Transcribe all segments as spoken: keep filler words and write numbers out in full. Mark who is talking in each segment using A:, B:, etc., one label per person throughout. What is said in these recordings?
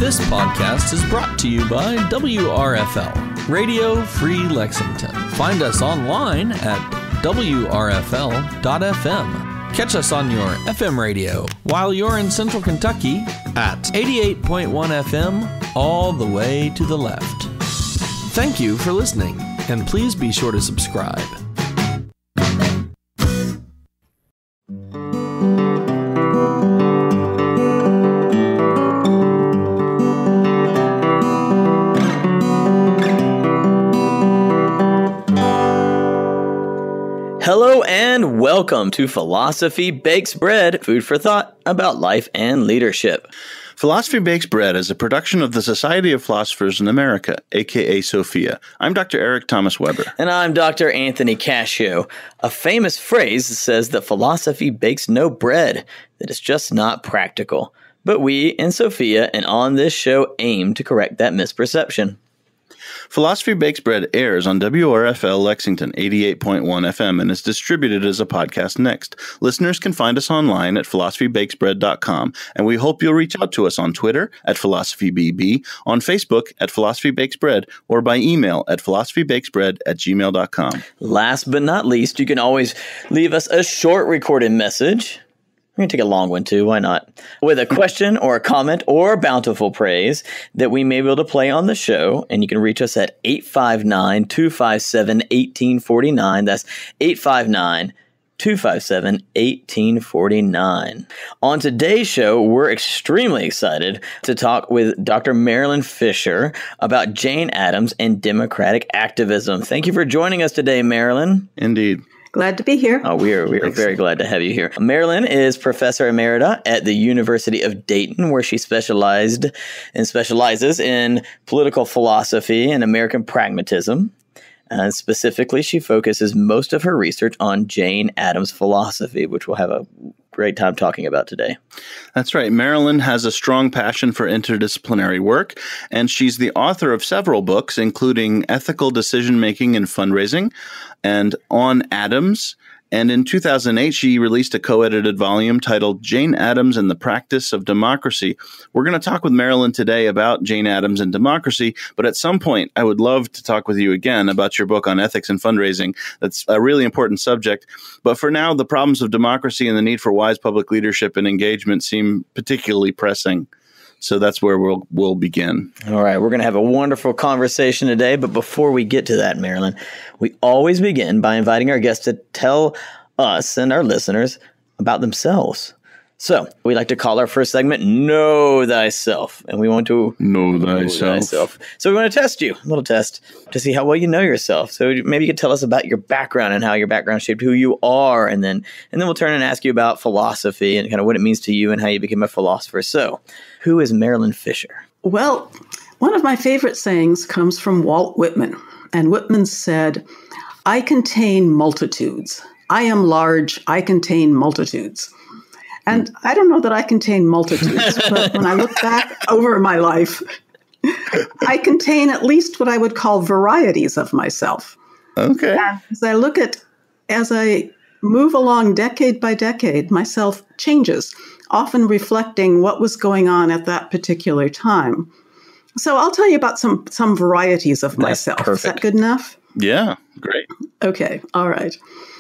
A: This podcast is brought to you by W R F L, Radio Free Lexington. Find us online at W R F L dot F M. Catch us on your F M radio while you're in Central Kentucky at eighty-eight point one F M, all the way to the left. Thank you for listening, and please be sure to subscribe.
B: Hello and welcome to Philosophy Bakes Bread, food for thought about life and leadership.
C: Philosophy Bakes Bread is a production of the Society of Philosophers in America, aka SOPHIA. I'm Doctor Eric Thomas Weber.
B: And I'm Doctor Anthony Cashio. A famous phrase says that philosophy bakes no bread, that it's just not practical. But we in SOPHIA and on this show aim to correct that misperception.
C: Philosophy Bakes Bread airs on W R F L Lexington eighty-eight point one F M and is distributed as a podcast next. Listeners can find us online at philosophy bakes bread dot com, and we hope you'll reach out to us on Twitter at philosophy b b, on Facebook at Philosophy Bakes Bread, or by email at philosophy bakes bread at gmail dot com.
B: Last but not least, you can always leave us a short recorded message. We're going to take a long one, too. Why not? With a question or a comment or bountiful praise that we may be able to play on the show. And you can reach us at eight five nine, two five seven, one eight four nine. That's eight five nine, two five seven, one eight four nine. On today's show, we're extremely excited to talk with Doctor Marilyn Fischer about Jane Addams and democratic activism. Thank you for joining us today, Marilyn.
C: Indeed.
D: Glad to be here.
B: Oh, we are we are very glad to have you here. Marilyn is Professor Emerita at the University of Dayton, where she specialized and specializes in political philosophy and American Pragmatism. Uh, specifically, she focuses most of her research on Jane Addams' philosophy, which we'll have a great time talking about today.
C: That's right. Marilyn has a strong passion for interdisciplinary work, and she's the author of several books, including Ethical Decision-Making and Fundraising and On Addams. And in two thousand eight, she released a co-edited volume titled Jane Addams and the Practice of Democracy. We're going to talk with Marilyn today about Jane Addams and democracy, but at some point, I would love to talk with you again about your book on ethics and fundraising. That's a really important subject. But for now, the problems of democracy and the need for wise public leadership and engagement seem particularly pressing. So that's where we'll we'll begin.
B: All right. We're going to have a wonderful conversation today. But before we get to that, Marilyn, we always begin by inviting our guests to tell us and our listeners about themselves. So we like to call our first segment Know Thyself. And we want to
C: know thyself.
B: know thyself. So we want to test you, a little test, to see how well you know yourself. So maybe you could tell us about your background and how your background shaped who you are. And then and then we'll turn and ask you about philosophy and kind of what it means to you and how you became a philosopher. So who is Marilyn Fischer?
D: Well, one of my favorite sayings comes from Walt Whitman. And Whitman said, "I contain multitudes. I am large. I contain multitudes." And I don't know that I contain multitudes, but when I look back over my life, I contain at least what I would call varieties of myself.
C: Okay.
D: And as I look at, as I move along decade by decade, myself changes, often reflecting what was going on at that particular time. So I'll tell you about some, some varieties of myself.
B: That's perfect.
D: Is that good enough?
C: Yeah, great.
D: Okay, all right.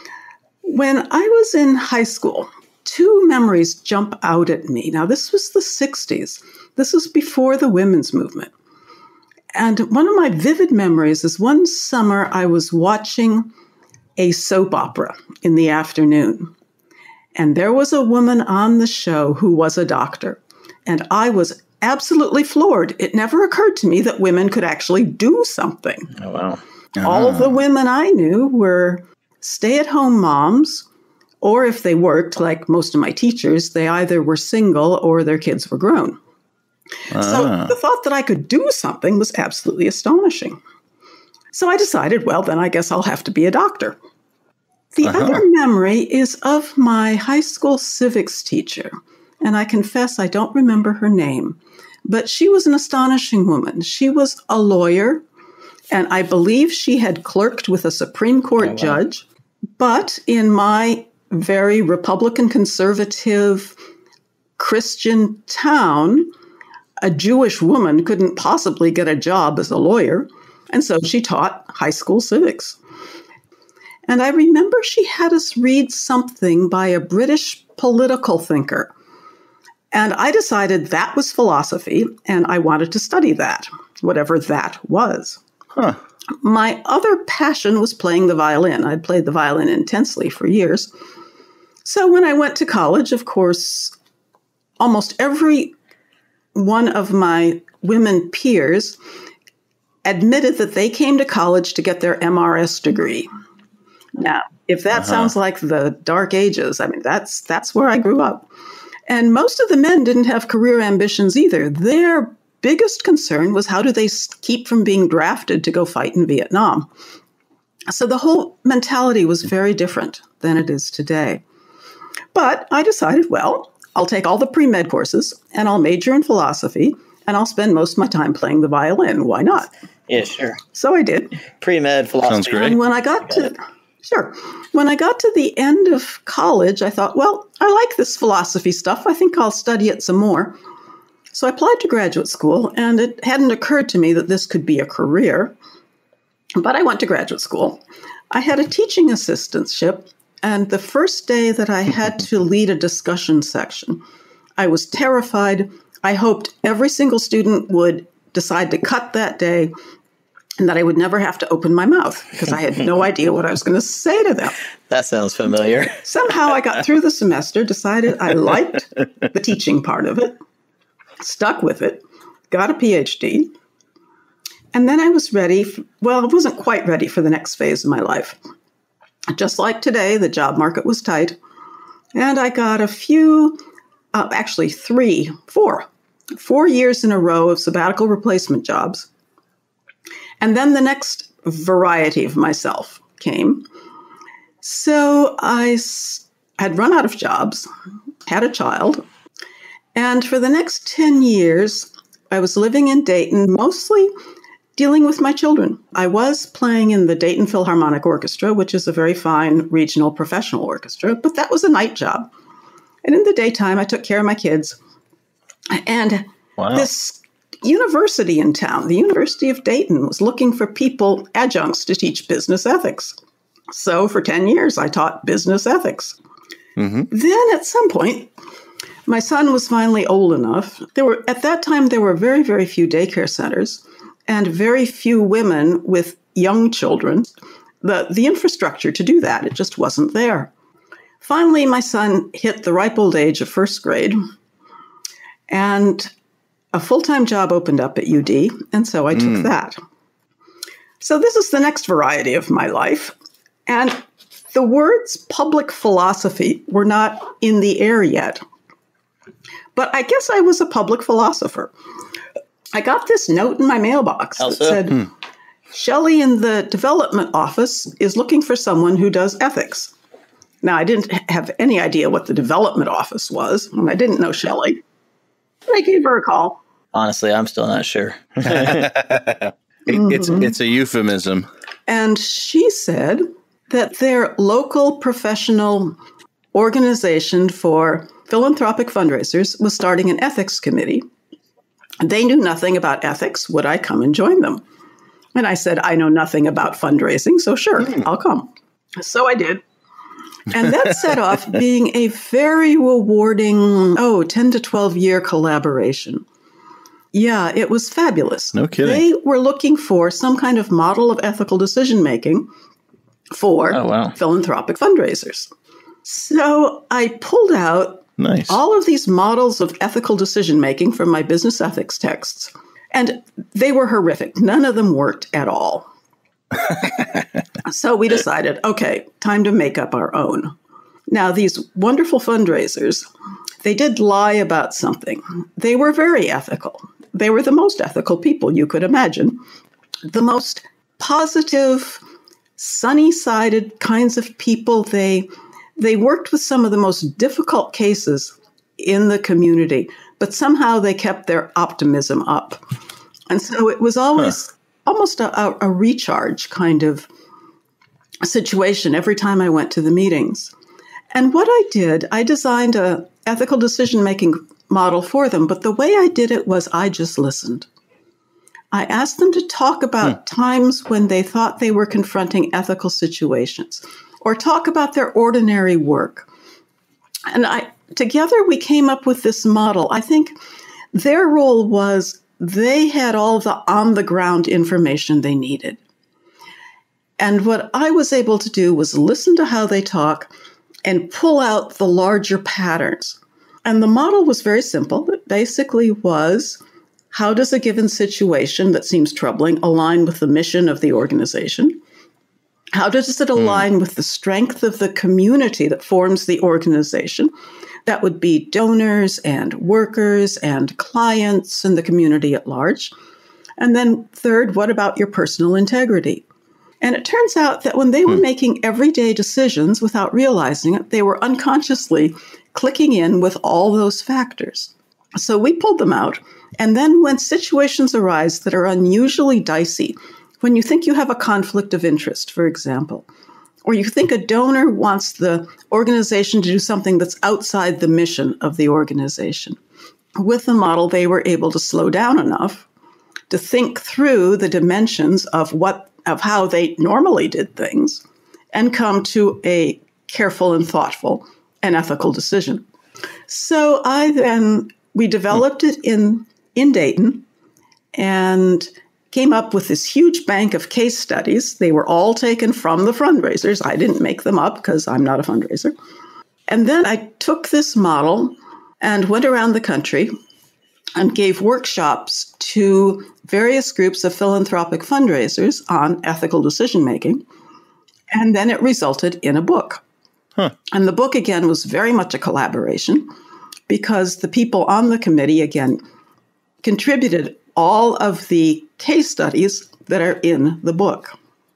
D: When I was in high school, two memories jump out at me. Now, this was the sixties. This was before the women's movement. And one of my vivid memories is one summer I was watching a soap opera in the afternoon. And there was a woman on the show who was a doctor. And I was absolutely floored. It never occurred to me that women could actually do something.
B: Oh, wow.
D: All of the women I knew were stay-at-home moms, or if they worked, like most of my teachers, they either were single or their kids were grown. Ah. So the thought that I could do something was absolutely astonishing. So I decided, well, then I guess I'll have to be a doctor. The uh-huh. other memory is of my high school civics teacher, and I confess I don't remember her name, but she was an astonishing woman. She was a lawyer, and I believe she had clerked with a Supreme Court oh, wow. judge, but in my very Republican, conservative, Christian town, a Jewish woman couldn't possibly get a job as a lawyer, and so she taught high school civics. And I remember she had us read something by a British political thinker. And I decided that was philosophy, and I wanted to study that, whatever that was.
C: Huh.
D: My other passion was playing the violin. I'd played the violin intensely for years. So when I went to college, of course, almost every one of my women peers admitted that they came to college to get their M R S degree. Now, if that uh-huh. sounds like the dark ages, I mean, that's that's where I grew up. And most of the men didn't have career ambitions either. Their biggest concern was how do they keep from being drafted to go fight in Vietnam. So the whole mentality was very different than it is today. But I decided, well, I'll take all the pre-med courses and I'll major in philosophy and I'll spend most of my time playing the violin. Why not?
B: Yeah, sure.
D: So I did.
B: Pre-med philosophy.
C: Sounds great.
D: And when I got to... Sure. When I got to the end of college, I thought, well, I like this philosophy stuff. I think I'll study it some more. So I applied to graduate school, and it hadn't occurred to me that this could be a career. But I went to graduate school. I had a teaching assistantship, and the first day that I had to lead a discussion section, I was terrified. I hoped every single student would decide to cut that day, and that I would never have to open my mouth because I had no idea what I was going to say to them.
B: That sounds familiar.
D: Somehow I got through the semester, decided I liked the teaching part of it, stuck with it, got a P H D, and then I was ready. For, well, I wasn't quite ready for the next phase of my life. Just like today, the job market was tight, and I got a few, uh, actually three, four, four years in a row of sabbatical replacement jobs. And then the next variety of myself came. So I had run out of jobs, had a child, and for the next ten years, I was living in Dayton, mostly dealing with my children. I was playing in the Dayton Philharmonic Orchestra, which is a very fine regional professional orchestra, but that was a night job. And in the daytime, I took care of my kids. And wow. This university in town, the University of Dayton, was looking for people, adjuncts, to teach business ethics. So for ten years, I taught business ethics. Mm-hmm. Then at some point, my son was finally old enough. There were, at that time, there were very, very few daycare centers and very few women with young children. The, the infrastructure to do that, it just wasn't there. Finally, my son hit the ripe old age of first grade, and a full-time job opened up at U D, and so I took mm. that. So this is the next variety of my life. And the words public philosophy were not in the air yet. But I guess I was a public philosopher. I got this note in my mailbox that
B: so?
D: said, hmm. Shelley in the development office is looking for someone who does ethics. Now, I didn't have any idea what the development office was, and I didn't know Shelley. I gave her a call.
B: Honestly, I'm still not sure.
C: it, it's it's a euphemism.
D: And she said that their local professional organization for philanthropic fundraisers was starting an ethics committee. They knew nothing about ethics. Would I come and join them? And I said, I know nothing about fundraising, so sure, mm. I'll come. So I did. And that set off being a very rewarding, oh, ten to twelve year collaboration. Yeah, it was fabulous.
C: No kidding.
D: They were looking for some kind of model of ethical decision-making for
B: oh, wow.
D: philanthropic fundraisers. So I pulled out
C: nice. all
D: of these models of ethical decision-making from my business ethics texts, and they were horrific. None of them worked at all. So we decided, okay, time to make up our own. Now, these wonderful fundraisers, they did lie about something. They were very ethical. They were the most ethical people you could imagine. The most positive, sunny-sided kinds of people. They, they worked with some of the most difficult cases in the community, but somehow they kept their optimism up. And so it was always... Huh. almost a, a, a recharge kind of situation every time I went to the meetings. And what I did, I designed a ethical decision-making model for them. But the way I did it was I just listened. I asked them to talk about hmm. times when they thought they were confronting ethical situations, or talk about their ordinary work. And I, together we came up with this model. I think their role was they had all the on-the-ground information they needed. And what I was able to do was listen to how they talk and pull out the larger patterns. And the model was very simple. It basically was, how does a given situation that seems troubling align with the mission of the organization? How does it align mm. with the strength of the community that forms the organization? That would be donors and workers and clients and the community at large. And then third, what about your personal integrity? And it turns out that when they were mm. making everyday decisions without realizing it, they were unconsciously clicking in with all those factors. So we pulled them out. And then when situations arise that are unusually dicey, when you think you have a conflict of interest, for example, or you think a donor wants the organization to do something that's outside the mission of the organization, with the model, they were able to slow down enough to think through the dimensions of what of how they normally did things and come to a careful and thoughtful and ethical decision. So I then, we developed it in, in Dayton and came up with this huge bank of case studies. They were all taken from the fundraisers. I didn't make them up because I'm not a fundraiser. And then I took this model and went around the country and gave workshops to various groups of philanthropic fundraisers on ethical decision-making. And then it resulted in a book. Huh. And the book, again, was very much a collaboration because the people on the committee, again, contributed all of the case studies that are in the book.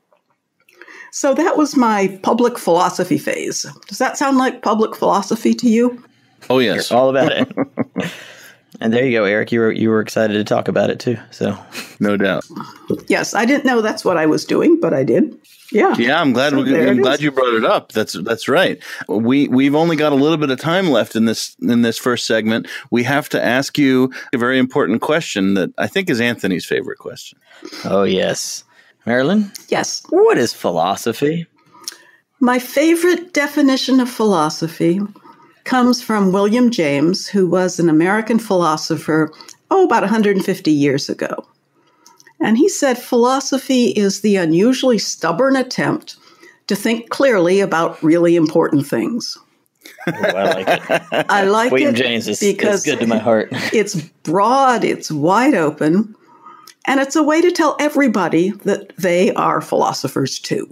D: So that was my public philosophy phase. Does that sound like public philosophy to you?
C: Oh, yes.
B: You're all about it. And there you go, Eric. You were you were excited to talk about it too. So
C: no doubt.
D: Yes, I didn't know that's what I was doing, but I did. Yeah.
C: Yeah, I'm glad. So I'm glad you brought it up. That's that's right. We we've only got a little bit of time left in this in this first segment. We have to ask you a very important question that I think is Anthony's favorite question.
B: Oh yes, Marilyn.
D: Yes.
B: What is philosophy?
D: My favorite definition of philosophy comes from William James, who was an American philosopher, oh, about one hundred fifty years ago. And he said, philosophy is the unusually stubborn attempt to think clearly about really important things.
B: Oh, I like it.
D: I like
B: William
D: it
B: James is,
D: because
B: is good to my heart.
D: It's broad, it's wide open, and it's a way to tell everybody that they are philosophers too.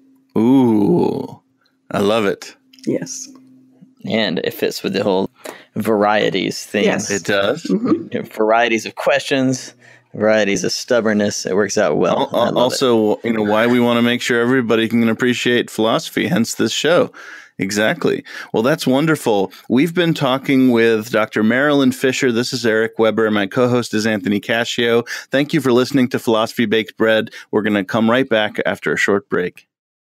C: Ooh, I love it.
D: Yes.
B: And it fits with the whole varieties thing.
D: Yes,
C: it does.
B: Mm-hmm. Varieties of questions, varieties of stubbornness. It works out well.
C: Al- also, it. you know, why we want to make sure everybody can appreciate philosophy, hence this show. Exactly. Well, that's wonderful. We've been talking with Doctor Marilyn Fischer. This is Eric Weber. My co-host is Anthony Cashio. Thank you for listening to Philosophy Baked Bread. We're going to come right back after a short break.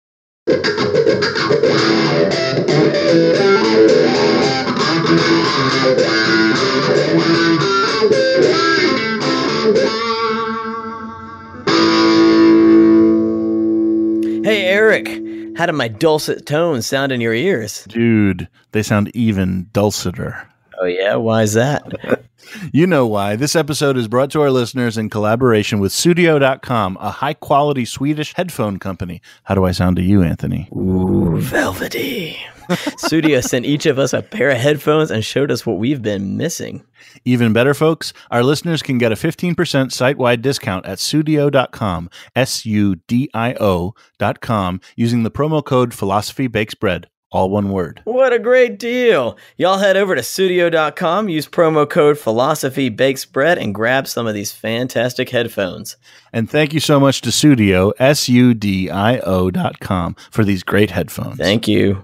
B: Hey, Eric, how do my dulcet tones sound in your ears?
E: Dude, they sound even dulceter.
B: Oh, yeah? Why is that?
E: You know why. This episode is brought to our listeners in collaboration with Sudio dot com, a high-quality Swedish headphone company. How do I sound to you, Anthony?
B: Ooh, velvety. Sudio sent each of us a pair of headphones and showed us what we've been missing.
E: Even better, folks, our listeners can get a fifteen percent site-wide discount at Sudio dot com, S U D I O dot com, using the promo code Philosophy Bakes Bread. All one word.
B: What a great deal. Y'all head over to Sudio dot com, use promo code Philosophy Bakes Bread, and grab some of these fantastic headphones.
E: And thank you so much to Sudio, S U D I O dot com, for these great headphones.
B: Thank you.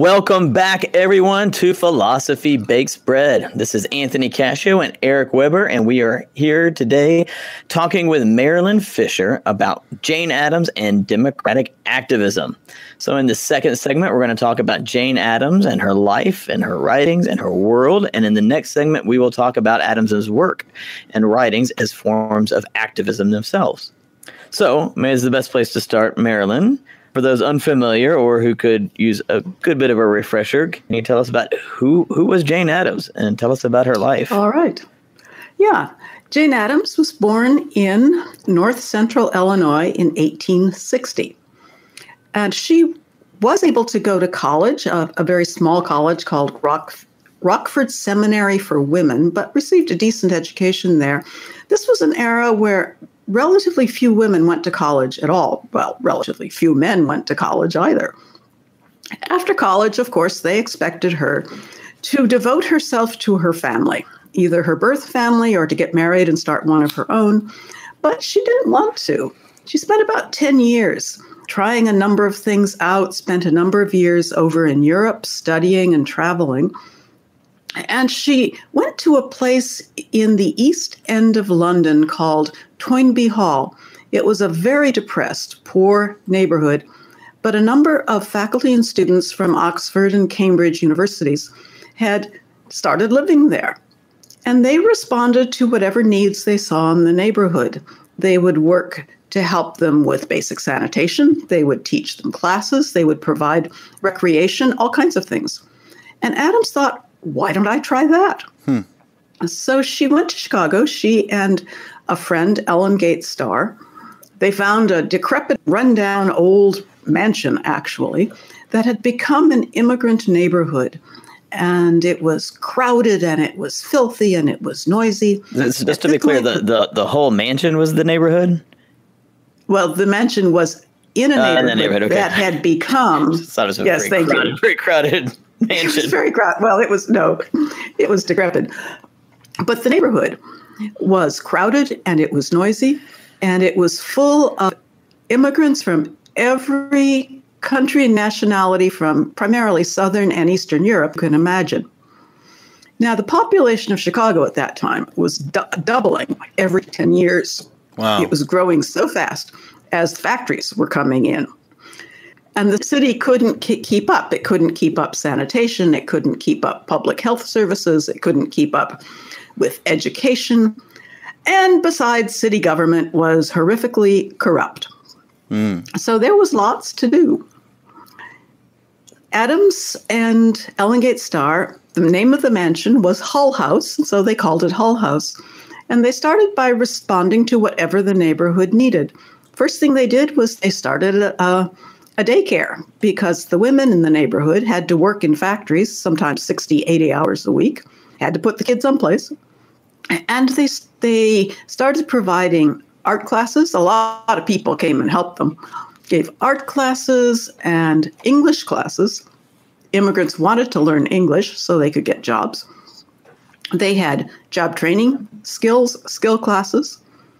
B: Welcome back, everyone, to Philosophy Bakes Bread. This is Anthony Cashio and Eric Weber, and we are here today talking with Marilyn Fischer about Jane Addams and democratic activism. So in the second segment, we're going to talk about Jane Addams and her life and her writings and her world. And in the next segment, we will talk about Addams's work and writings as forms of activism themselves. So maybe it's the best place to start, Marilyn. For those unfamiliar or who could use a good bit of a refresher, can you tell us about who, who was Jane Addams and tell us about her life?
D: All right. Yeah. Jane Addams was born in north central Illinois in eighteen sixty. And she was able to go to college, a, a very small college called Rock, Rockford Seminary for Women, but received a decent education there. This was an era where relatively few women went to college at all. Well, relatively few men went to college either. After college, of course, they expected her to devote herself to her family, either her birth family or to get married and start one of her own. But she didn't want to. She spent about ten years trying a number of things out, spent a number of years over in Europe studying and traveling. And she went to a place in the East End of London called Toynbee Hall. It was a very depressed, poor neighborhood, but a number of faculty and students from Oxford and Cambridge universities had started living there. And they responded to whatever needs they saw in the neighborhood. They would work to help them with basic sanitation. They would teach them classes. They would provide recreation, all kinds of things. And Addams thought, why don't I try that? Hmm. So she went to Chicago, she and a friend, Ellen Gates Starr. They found a decrepit, rundown old mansion, actually, that had become an immigrant neighborhood. And it was crowded, and it was filthy, and it was noisy.
B: Just, just to be clear, the, the, the whole mansion was the neighborhood?
D: Well, the mansion was in a neighborhood, uh, in the neighborhood okay. that had become...
B: I thought it was a
D: yes,
B: very,
D: thank
B: crowded,
D: you.
B: very crowded mansion.
D: It was very crowded. Well, it was, no, it was decrepit. But the neighborhood was crowded, and it was noisy, and it was full of immigrants from every country and nationality from primarily Southern and Eastern Europe you can imagine. Now, the population of Chicago at that time was du- doubling every ten years.
C: Wow.
D: It was growing so fast as factories were coming in. And the city couldn't k- keep up. It couldn't keep up sanitation. It couldn't keep up public health services. It couldn't keep up with education. And besides, city government was horrifically corrupt. Mm. So there was lots to do. Addams and Ellen Gates Starr, the name of the mansion was Hull House, so they called it Hull House. And they started by responding to whatever the neighborhood needed. First thing they did was they started a, a, a daycare because the women in the neighborhood had to work in factories, sometimes sixty, eighty hours a week, had to put the kids someplace. And they they started providing art classes. A lot of people came and helped them. Gave art classes and English classes. Immigrants wanted to learn English so they could get jobs. They had job training, skills, skill classes.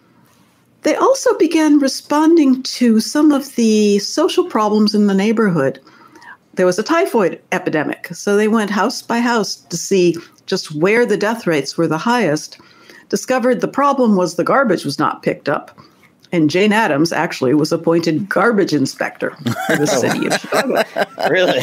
D: They also began responding to some of the social problems in the neighborhood. There was a typhoid epidemic, so they went house by house to see just where the death rates were the highest, discovered the problem was the garbage was not picked up. And Jane Addams actually was appointed garbage inspector for the city of Chicago.
B: Really?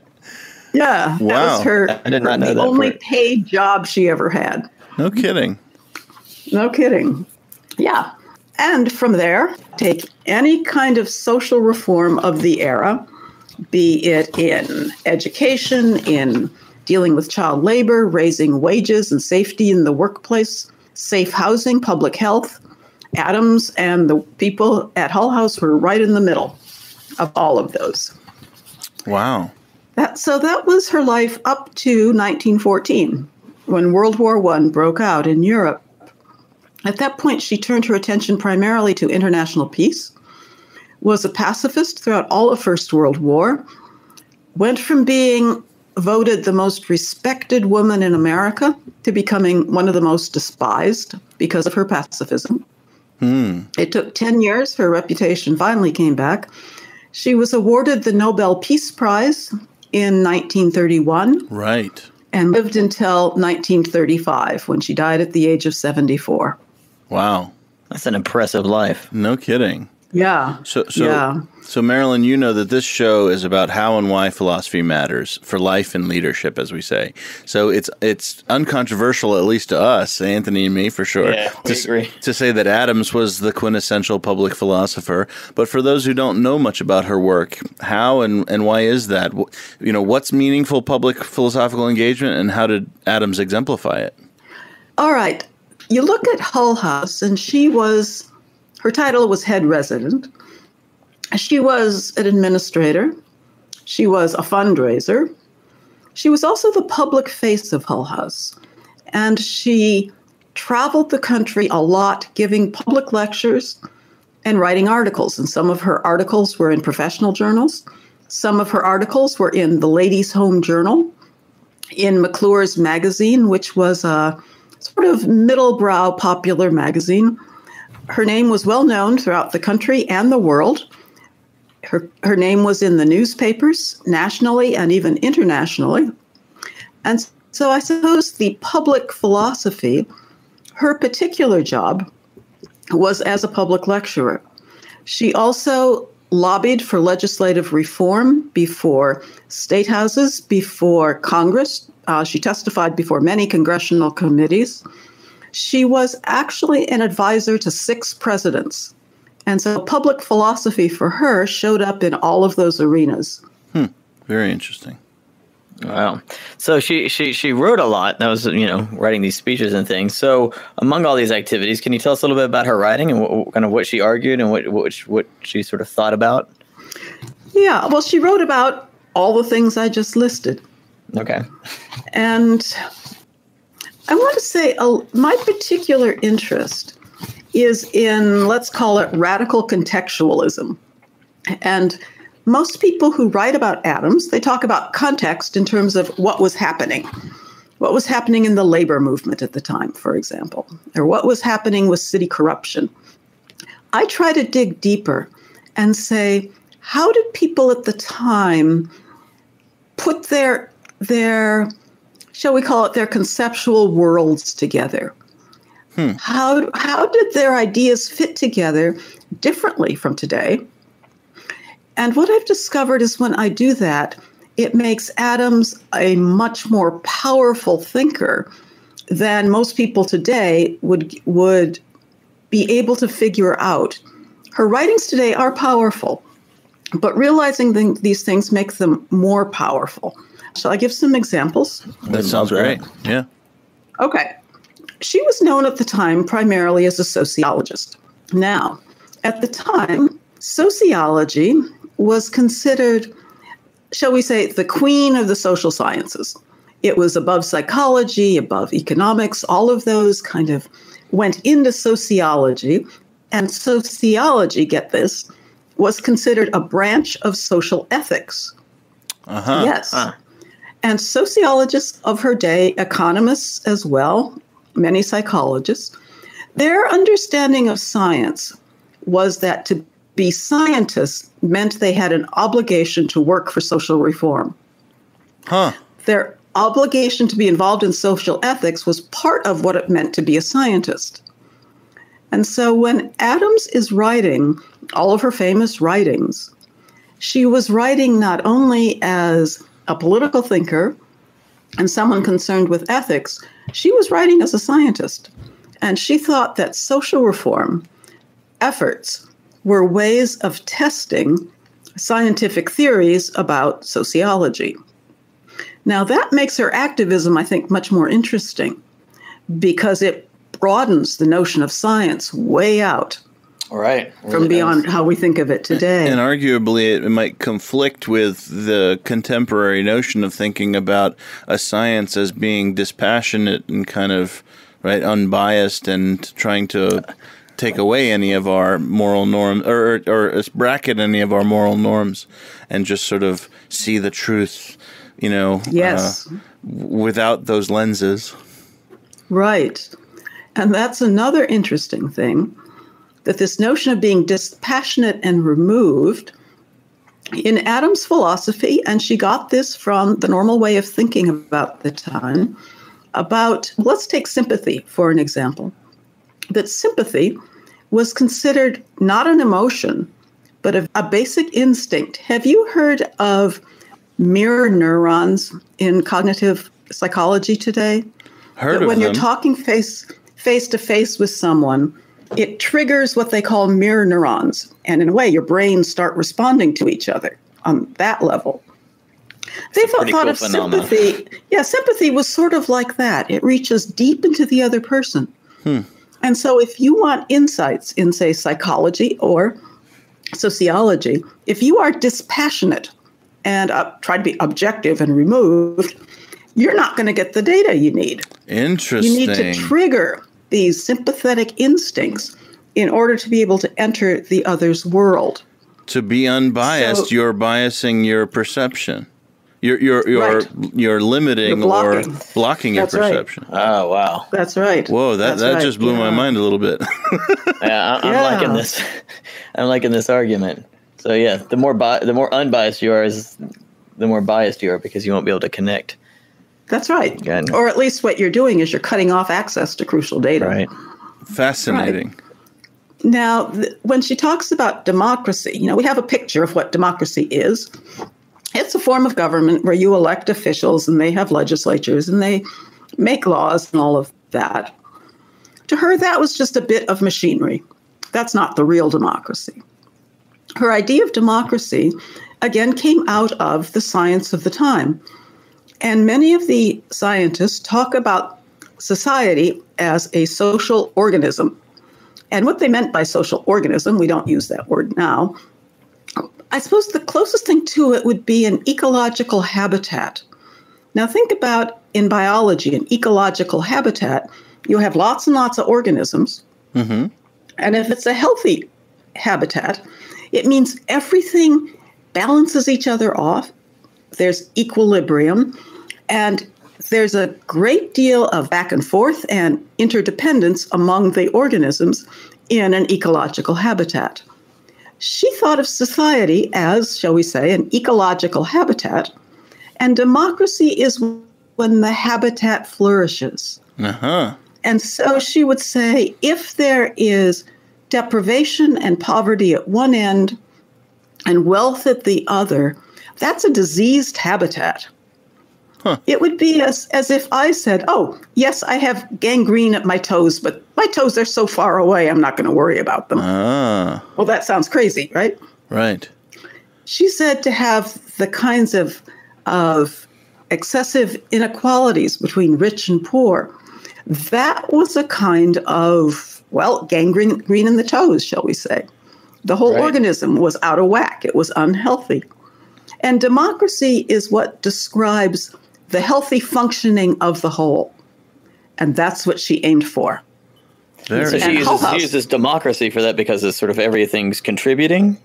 D: Yeah.
C: Wow.
D: That was her,
B: I did not know
D: the
B: that
D: only
B: part.
D: paid job she ever had.
C: No kidding.
D: No kidding. Yeah. And from there, take any kind of social reform of the era, be it in education, in dealing with child labor, raising wages and safety in the workplace, safe housing, public health. Addams and the people at Hull House were right in the middle of all of those.
C: Wow.
D: That, so that was her life up to nineteen fourteen, when World War One broke out in Europe. At that point, she turned her attention primarily to international peace, was a pacifist throughout all of First World War, went from being voted the most respected woman in America to becoming one of the most despised because of her pacifism. Hmm. It took ten years. Her reputation finally came back. She was awarded the Nobel Peace Prize in nineteen thirty-one.
C: Right.
D: And lived until nineteen thirty-five, when she died at the age of seventy-four.
C: Wow.
B: That's an impressive life.
C: No kidding.
D: Yeah.
C: So, so,
D: yeah.
C: so Marilyn, you know that this show is about how and why philosophy matters for life and leadership, as we say. So it's it's uncontroversial, at least to us, Anthony and me, for sure.
B: Yeah, we
C: to,
B: agree.
C: To say that Addams was the quintessential public philosopher. But for those who don't know much about her work, how and, and why is that? You know, what's meaningful public philosophical engagement, and how did Addams exemplify it?
D: All right. You look at Hull House, and she was... Her title was head resident. She was an administrator. She was a fundraiser. She was also the public face of Hull House. And she traveled the country a lot, giving public lectures and writing articles. And some of her articles were in professional journals. Some of her articles were in the Ladies' Home Journal, in McClure's Magazine, which was a sort of middle-brow popular magazine. Her name was well known throughout the country and the world. Her, her name was in the newspapers, nationally and even internationally. And so I suppose the public philosophy, her particular job was as a public lecturer. She also lobbied for legislative reform before state houses, before Congress. Uh, she testified before many congressional committees. She was actually an advisor to six presidents. And so public philosophy for her showed up in all of those arenas.
C: Hmm. Very interesting.
B: Wow. So she, she, she wrote a lot. That was, you know, writing these speeches and things. So among all these activities, can you tell us a little bit about her writing and what, kind of what she argued and what, what, what she sort of thought about?
D: Yeah. Well, she wrote about all the things I just listed.
B: Okay.
D: And I want to say uh, my particular interest is in, let's call it, radical contextualism. And most people who write about Addams, they talk about context in terms of what was happening. What was happening in the labor movement at the time, for example, or what was happening with city corruption. I try to dig deeper and say, how did people at the time put their their shall we call it, their conceptual worlds together? Hmm. How, how did their ideas fit together differently from today? And what I've discovered is when I do that, it makes Addams a much more powerful thinker than most people today would, would be able to figure out. Her writings today are powerful, but realizing th- these things makes them more powerful. Shall I give some examples?
C: That sounds great. Yeah.
D: Okay. She was known at the time primarily as a sociologist. Now, at the time, sociology was considered, shall we say, the queen of the social sciences. It was above psychology, above economics. All of those kind of went into sociology. And sociology, get this, was considered a branch of social ethics.
C: Uh-huh.
D: Yes.
B: Huh.
D: And sociologists of her day, economists as well, many psychologists, their understanding of science was that to be scientists meant they had an obligation to work for social reform.
C: Huh.
D: Their obligation to be involved in social ethics was part of what it meant to be a scientist. And so when Addams is writing all of her famous writings, she was writing not only as a political thinker and someone concerned with ethics, she was writing as a scientist. And she thought that social reform efforts were ways of testing scientific theories about sociology. Now, that makes her activism, I think, much more interesting because it broadens the notion of science way out.
B: Right.
D: From beyond how we think of it today.
C: And arguably, it might conflict with the contemporary notion of thinking about a science as being dispassionate and kind of, right, unbiased and trying to take away any of our moral norms or, or bracket any of our moral norms and just sort of see the truth, you know,
D: yes.
C: uh, without those lenses.
D: Right. And that's another interesting thing, that this notion of being dispassionate and removed In Addams' philosophy, and she got this from the normal way of thinking about the time, about, let's take sympathy for an example, that sympathy was considered not an emotion, but a, a basic instinct. Have you heard of mirror neurons in cognitive psychology today?
C: Heard
D: that
C: of
D: when
C: them.
D: you're talking face face to face with someone, it triggers what they call mirror neurons. And in a way, your brains start responding to each other on that level. They thought,
B: pretty
D: thought
B: cool
D: of
B: phenomena.
D: sympathy. Yeah, sympathy was sort of like that. It reaches deep into the other person.
C: Hmm.
D: And so if you want insights in, say, psychology or sociology, if you are dispassionate and uh, try to be objective and removed, you're not going to get the data you need.
C: Interesting.
D: You need to trigger these sympathetic instincts in order to be able to enter the other's world.
C: To be unbiased,
D: So-
C: you're biasing your perception. You're you're you're
D: Right.
C: you're limiting
D: You're
C: or
D: blocking.
C: blocking your
D: That's right.
C: perception.
B: Oh, wow.
D: That's right.
C: Whoa, that
D: That's
C: that
D: right.
C: just blew my
D: Yeah.
C: mind a little bit.
B: Yeah, I, I'm
D: Yeah.
B: liking this. I'm liking this argument. So yeah, the more bi- the more unbiased you are, is the more biased you are because you won't be able to connect.
D: That's right.
B: Good.
D: Or at least what you're doing is you're cutting off access to crucial data.
B: Right.
C: Fascinating.
D: Now, th- when she talks about democracy, you know, we have a picture of what democracy is. It's a form of government where you elect officials and they have legislatures and they make laws and all of that. To her, that was just a bit of machinery. That's not the real democracy. Her idea of democracy, again, came out of the science of the time. And many of the scientists talk about society as a social organism. And what they meant by social organism, we don't use that word now. I suppose the closest thing to it would be an ecological habitat. Now think about in biology, an ecological habitat, you have lots and lots of organisms.
C: Mm-hmm.
D: And if it's a healthy habitat, it means everything balances each other off. There's equilibrium, and there's a great deal of back and forth and interdependence among the organisms in an ecological habitat. She thought of society as, shall we say, an ecological habitat, and democracy is when the habitat flourishes.
C: Uh-huh.
D: And so she would say, if there is deprivation and poverty at one end and wealth at the other, that's a diseased habitat.
C: Huh.
D: It would be as, as if I said, oh, yes, I have gangrene at my toes, but my toes are so far away, I'm not going to worry about them.
C: Ah,
D: Well, that sounds crazy, right?
C: right.
D: She said to have the kinds of, of excessive inequalities between rich and poor, that was a kind of, well, gangrene green in the toes, shall we say. The whole
B: Right.
D: organism was out of whack. It was unhealthy. And democracy is what describes the healthy functioning of the whole. And that's what she aimed for.
C: Very
B: So she
D: And
B: uses,
D: Hull
B: she
D: House.
B: uses democracy for that because it's sort of everything's contributing.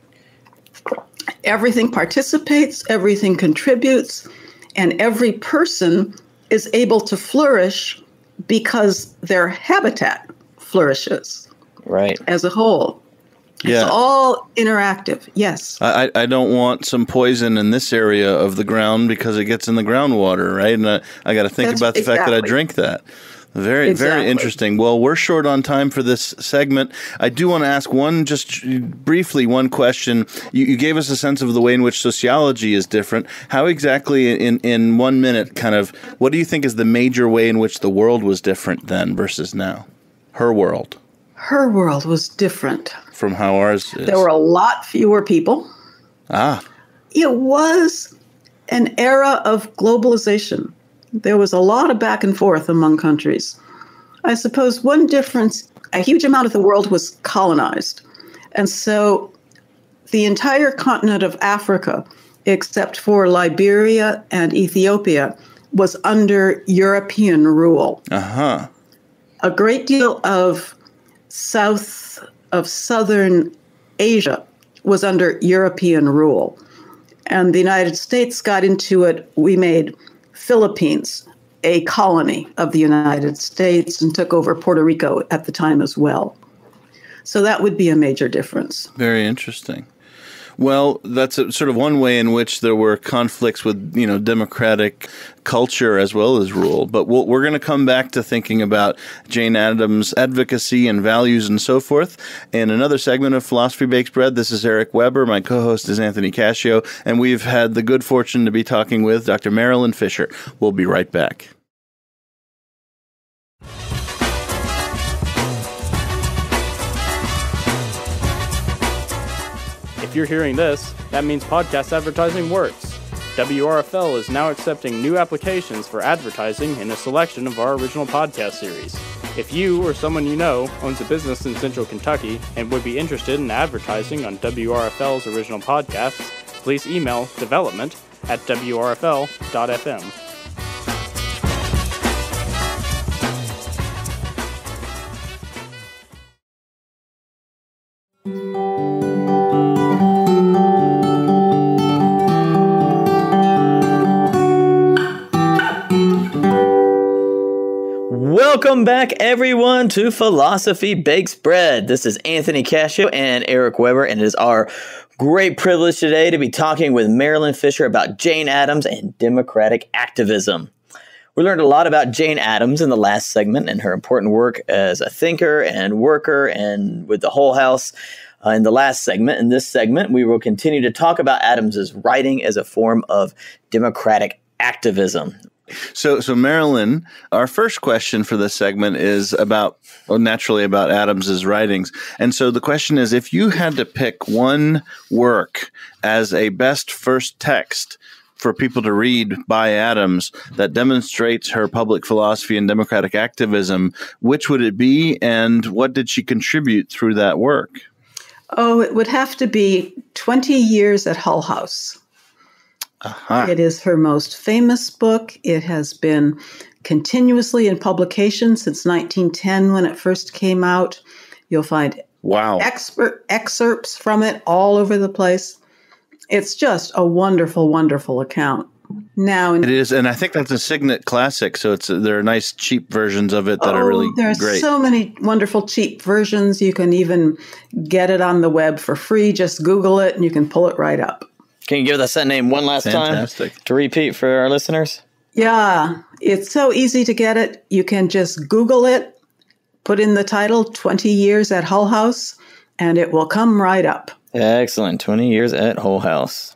D: Everything participates, everything contributes, and every person is able to flourish because their habitat flourishes
B: Right.
D: as a whole.
C: Yeah.
D: It's all interactive. Yes.
C: I, I I don't want some poison in this area of the ground because it gets in the groundwater, right? And I, I got to think
D: That's-
C: about the fact that I
D: exactly.
C: drink that. Very,
D: Exactly.
C: very interesting. Well, we're short on time for this segment. I do want to ask one, just briefly, one question. You, you gave us a sense of the way in which sociology is different. How exactly, in, in one minute, kind of, what do you think is the major way in which the world was different then versus now? Her world,
D: Her world was different.
C: from how ours is.
D: There were a lot fewer people.
C: ah,
D: It was an era of globalization. There was a lot of back and forth among countries. I suppose one difference, a huge amount of the world was colonized. And so the entire continent of Africa, except for Liberia and Ethiopia, was under European rule.
C: uh-huh.
D: A great deal of south of southern Asia was under European rule. And the United States got into it. We made Philippines a colony of the United States and took over Puerto Rico at the time as well. So that would be a major difference.
C: Very interesting. Well, that's a, sort of one way in which there were conflicts with, you know, democratic culture as well as rule. But we'll, we're going to come back to thinking about Jane Addams' advocacy and values and so forth in another segment of Philosophy Bakes Bread. This is Eric Weber. My co-host is Anthony Cashio, and we've had the good fortune to be talking with Doctor Marilyn Fischer. We'll be right back.
F: If you're hearing this, that means podcast advertising works. W R F L is now accepting new applications for advertising in a selection of our original podcast series. If you or someone you know owns a business in Central Kentucky and would be interested in advertising on W R F L's original podcasts, please email development at W R F L dot F M.
B: Welcome back, everyone, to Philosophy Bakes Bread. This is Anthony Cashio and Eric Weber, and it is our great privilege today to be talking with Marilyn Fischer about Jane Addams and democratic activism. We learned a lot about Jane Addams in the last segment and her important work as a thinker and worker and with the Whole House uh, in the last segment. In this segment, we will continue to talk about Addams's writing as a form of democratic activism.
C: So, so Marilyn, our first question for this segment is about, well, naturally about Addams's writings. And so the question is, if you had to pick one work as a best first text for people to read by Addams that demonstrates her public philosophy and democratic activism, which would it be, and what did she contribute through that work?
D: Oh, it would have to be twenty years at Hull House.
C: Uh-huh.
D: It is her most famous book. It has been continuously in publication since nineteen ten when it first came out. You'll find
C: wow.
D: expert excerpts from it all over the place. It's just a wonderful, wonderful account. Now, in,
C: it is, and I think that's a Signet classic. So it's there are nice cheap versions of it that
D: oh,
C: are really
D: there are
C: great.
D: So many wonderful cheap versions. You can even get it on the web for free. Just Google it, and you can pull it right up.
B: Can you give us that name one last
C: Fantastic.
B: time to repeat for our listeners?
D: Yeah, it's so easy to get it. You can just Google it, put in the title, twenty years at Hull House, and it will come right up.
B: Excellent. twenty years at Whole House.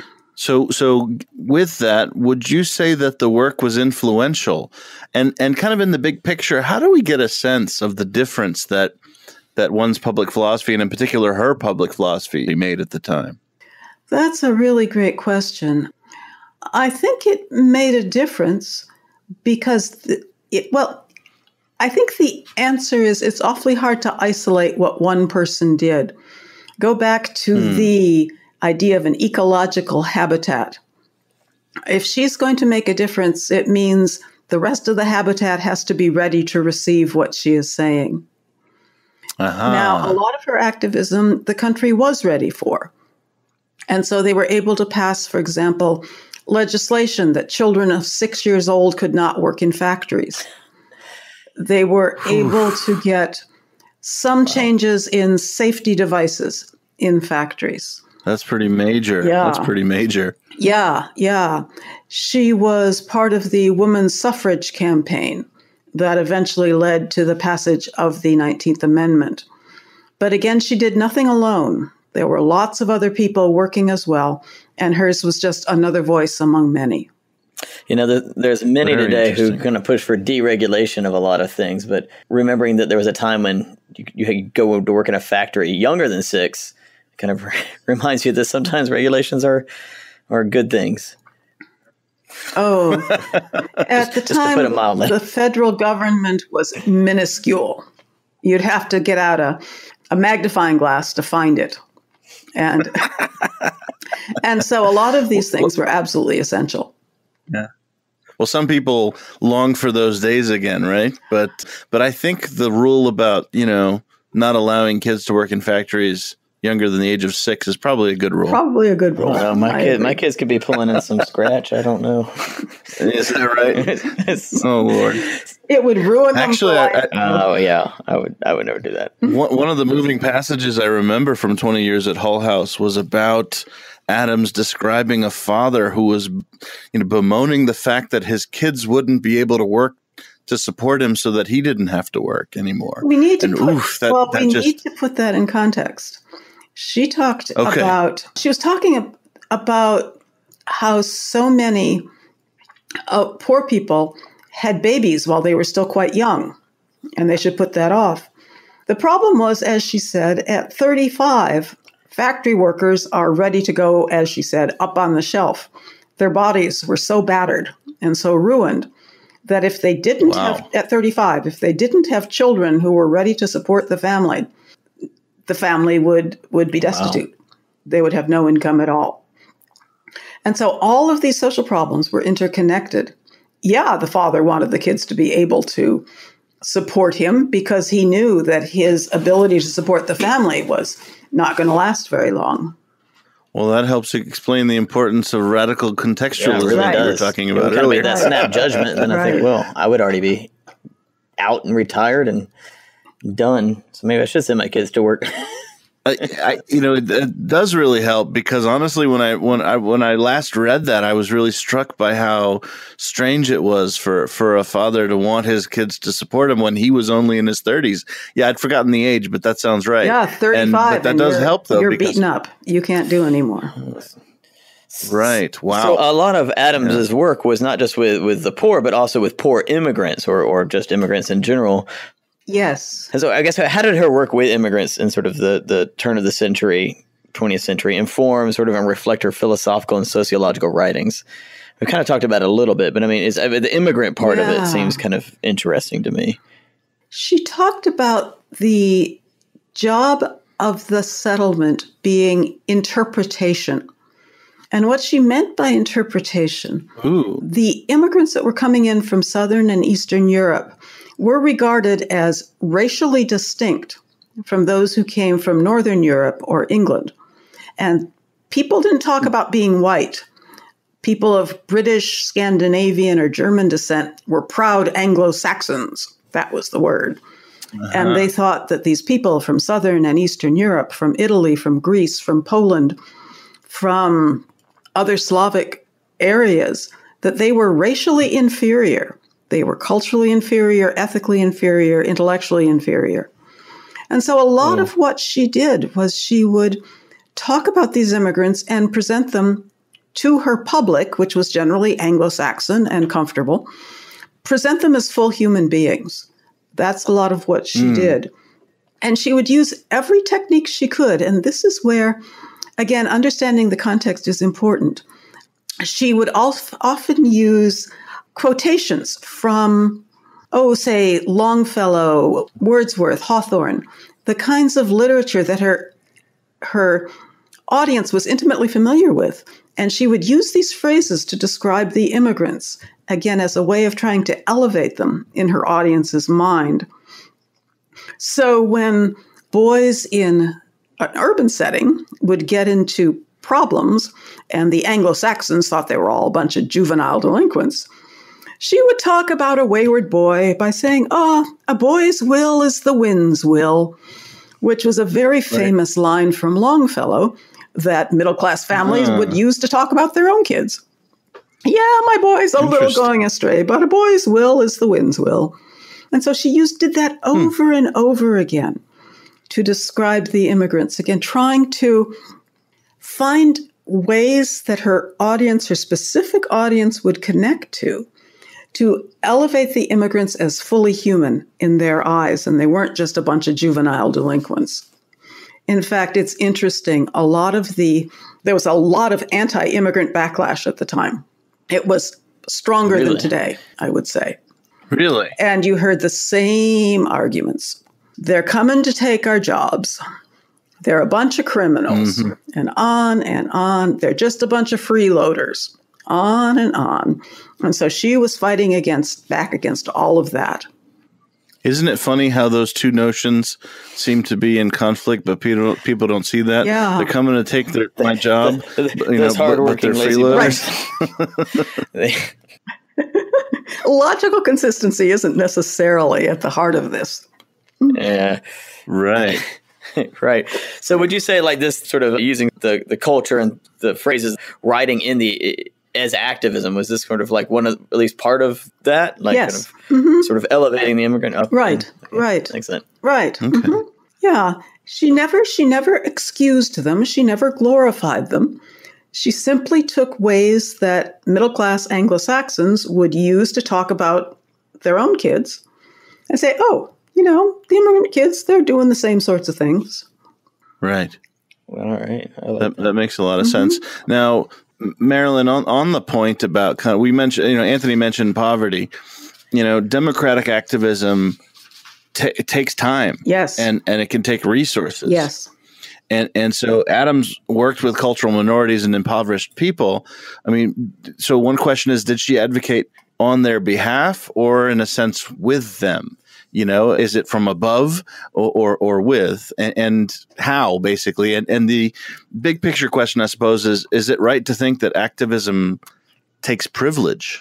C: So, so with that, would you say that the work was influential? And and kind of in the big picture, how do we get a sense of the difference that that one's public philosophy, and in particular her public philosophy, made at the time?
D: That's a really great question. I think it made a difference because, the, it, well, I think the answer is it's awfully hard to isolate what one person did. Go back to mm. the idea of an ecological habitat. If she's going to make a difference, it means the rest of the habitat has to be ready to receive what she is saying. Uh-huh. Now, a lot of her activism, the country was ready for. And so they were able to pass, for example, legislation that children of six years old could not work in factories. They were able to get some changes in safety devices in factories.
C: That's pretty major.
D: Yeah.
C: That's pretty major.
D: Yeah, yeah. She was part of the women's suffrage campaign that eventually led to the passage of the nineteenth Amendment. But again, she did nothing alone. There were lots of other people working as well, and hers was just another voice among many.
B: You know, there's many
C: Very
B: today who are going to push for deregulation of a lot of things, but remembering that there was a time when you, you could go to work in a factory younger than six kind of reminds you that sometimes regulations are are good things.
D: Oh, at the time, the federal government was minuscule. You'd have to get out a, a magnifying glass to find it. And and so a lot of these things were absolutely essential.
C: Yeah. Well, some people long for those days again, right? But but I think the rule about, you know, not allowing kids to work in factories younger than the age of six is probably a good rule.
D: Probably a good rule.
B: Oh, my kid, my kids could be pulling in some scratch. I don't know.
C: Is that right? Oh Lord!
D: It would ruin them.
C: Actually,
D: for
C: I,
D: life.
C: I,
B: Oh yeah, I would. I would never do that.
C: one, one of the moving passages I remember from twenty years at Hull House was about Addams describing a father who was, you know, bemoaning the fact that his kids wouldn't be able to work to support him, so that he didn't have to work anymore.
D: We need to
C: and,
D: put,
C: oof, that,
D: well,
C: that
D: we
C: just,
D: need to put that in context. She talked
C: Okay.
D: about, she was talking about how so many uh, poor people had babies while they were still quite young, and they should put that off. The problem was, as she said, at thirty-five, factory workers are ready to go, as she said, up on the shelf. Their bodies were so battered and so ruined that if they didn't
C: Wow.
D: have, at thirty-five, if they didn't have children who were ready to support the family, the family would, would be destitute. Wow. They would have no income at all. And so all of these social problems were interconnected. Yeah, the father wanted the kids to be able to support him because he knew that his ability to support the family was not going to last very long.
C: Well, that helps explain the importance of radical contextualism
B: really
C: that we were
B: does.
C: talking
B: It
C: about
B: would kind of
C: earlier.
B: make that snap judgment, and then I think,
D: Right.
B: well, I would already be out and retired and done. So maybe I should send my kids to work.
C: I, I, you know, it, it does really help because honestly, when I when I when I last read that, I was really struck by how strange it was for for a father to want his kids to support him when he was only in his thirties. Yeah, I'd forgotten the age, but that sounds right.
D: Yeah, thirty-five.
C: And, but that
D: and
C: does
D: you're,
C: help though.
D: You're
C: because,
D: beaten up. You can't do anymore.
C: Right. Wow.
B: So a lot of Addams's
C: Yeah.
B: work was not just with, with the poor, but also with poor immigrants or, or just immigrants in general.
D: Yes.
B: And so I guess how did her work with immigrants in sort of the, the turn of the century, twentieth century, inform sort of and reflect her philosophical and sociological writings? We kind of talked about it a little bit, but I mean, it's, I mean the immigrant part of
D: Yeah.
B: it seems kind of interesting to me.
D: She talked about the job of the settlement being interpretation. And what she meant by interpretation,
C: Ooh.
D: the immigrants that were coming in from Southern and Eastern Europe were regarded as racially distinct from those who came from Northern Europe or England. And people didn't talk about being white. People of British, Scandinavian, or German descent were proud Anglo-Saxons. That was the word. Uh-huh. And they thought that these people from Southern and Eastern Europe, from Italy, from Greece, from Poland, from other Slavic areas, that they were racially inferior. They were culturally inferior, ethically inferior, intellectually inferior. And so a lot oh. of what she did was she would talk about these immigrants and present them to her public, which was generally Anglo-Saxon and comfortable, present them as full human beings. That's a lot of what she mm. did. And she would use every technique she could. And this is where, again, understanding the context is important. She would often use quotations from, oh, say, Longfellow, Wordsworth, Hawthorne, the kinds of literature that her, her audience was intimately familiar with. And she would use these phrases to describe the immigrants, again, as a way of trying to elevate them in her audience's mind. So when boys in an urban setting would get into problems, and the Anglo-Saxons thought they were all a bunch of juvenile delinquents, she would talk about a wayward boy by saying, oh, a boy's will is the wind's will, which was a very famous right. line from Longfellow that middle-class families uh. would use to talk about their own kids. Yeah, my boy's a little going astray, but a boy's will is the wind's will. And so she used did that over hmm. and over again to describe the immigrants, again, trying to find ways that her audience, her specific audience, would connect to, to elevate the immigrants as fully human in their eyes, and they weren't just a bunch of juvenile delinquents. In fact, it's interesting, a lot of the, there was a lot of anti-immigrant backlash at the time. It was stronger really? than today, I would say.
C: Really?
D: And you heard the same arguments. They're coming to take our jobs. They're a bunch of criminals, mm-hmm. and on and on. They're just a bunch of freeloaders, on and on. And so she was fighting against, back against all of that.
C: Isn't it funny how those two notions seem to be in conflict, but people people don't see that?
D: Yeah.
C: They're coming to take their, my job,
B: the, the,
C: you know, but, but they're freeloaders.
B: Right.
D: Logical consistency isn't necessarily at the heart of this.
B: Yeah.
C: Right.
B: Right. So would you say like this sort of using the, the culture and the phrases writing in the as activism, was this sort of like one of at least part of that? Like
D: yes.
B: kind of mm-hmm. sort of elevating the immigrant up.
D: Right.
B: And, okay.
D: Right.
B: Excellent.
D: Right.
C: Okay.
D: Mm-hmm. Yeah. She never she never excused them. She never glorified them. She simply took ways that middle-class Anglo-Saxons would use to talk about their own kids and say, oh, you know, the immigrant kids, they're doing the same sorts of things.
C: Right.
B: Well, all right. I like
C: that,
B: that.
C: that makes a lot of
D: Mm-hmm.
C: sense. Now, Marilyn, on, on the point about kind of, we mentioned, you know, Anthony mentioned poverty, you know, democratic activism t- it takes time.
D: Yes.
C: And, and it can take resources.
D: Yes.
C: And and so Addams worked with cultural minorities and impoverished people. I mean, so one question is, did she advocate on their behalf or in a sense with them? You know, is it from above or or, or with, and, and how, basically? And and the big picture question, I suppose, is, is it right to think that activism takes privilege?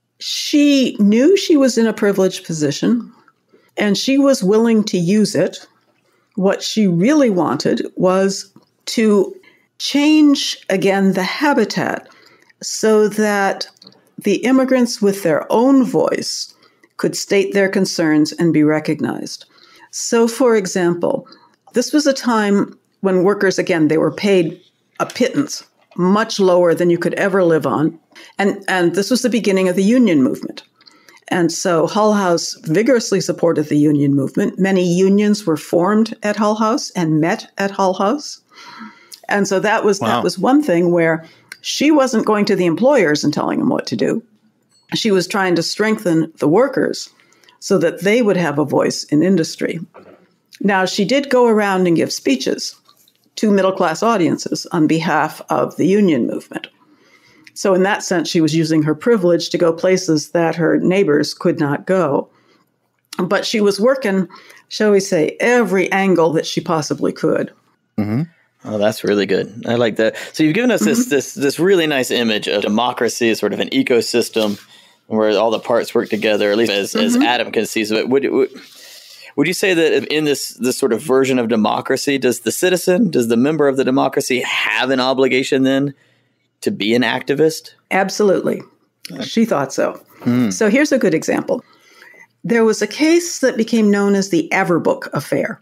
D: She knew she was in a privileged position, and she was willing to use it. What she really wanted was to change, again, the habitat so that the immigrants with their own voice could state their concerns and be recognized. So, for example, this was a time when workers, again, they were paid a pittance, much lower than you could ever live on. And, and this was the beginning of the union movement. And so Hull House vigorously supported the union movement. Many unions were formed at Hull House and met at Hull House. And so that was wow. that was one thing where she wasn't going to the employers and telling them what to do. She was trying to strengthen the workers so that they would have a voice in industry. Now, she did go around and give speeches to middle-class audiences on behalf of the union movement. So in that sense, she was using her privilege to go places that her neighbors could not go. But she was working, shall we say, every angle that she possibly could.
B: Mm-hmm. Oh, that's really good. I like that. So you've given us this mm-hmm. this this really nice image of democracy as sort of an ecosystem where all the parts work together, at least as, mm-hmm. as Adam conceives of it. Would, would, would you say that in this this sort of version of democracy, does the citizen, does the member of the democracy have an obligation then to be an activist?
D: Absolutely. She thought so. Hmm. So here's a good example. There was a case that became known as the Averbook affair.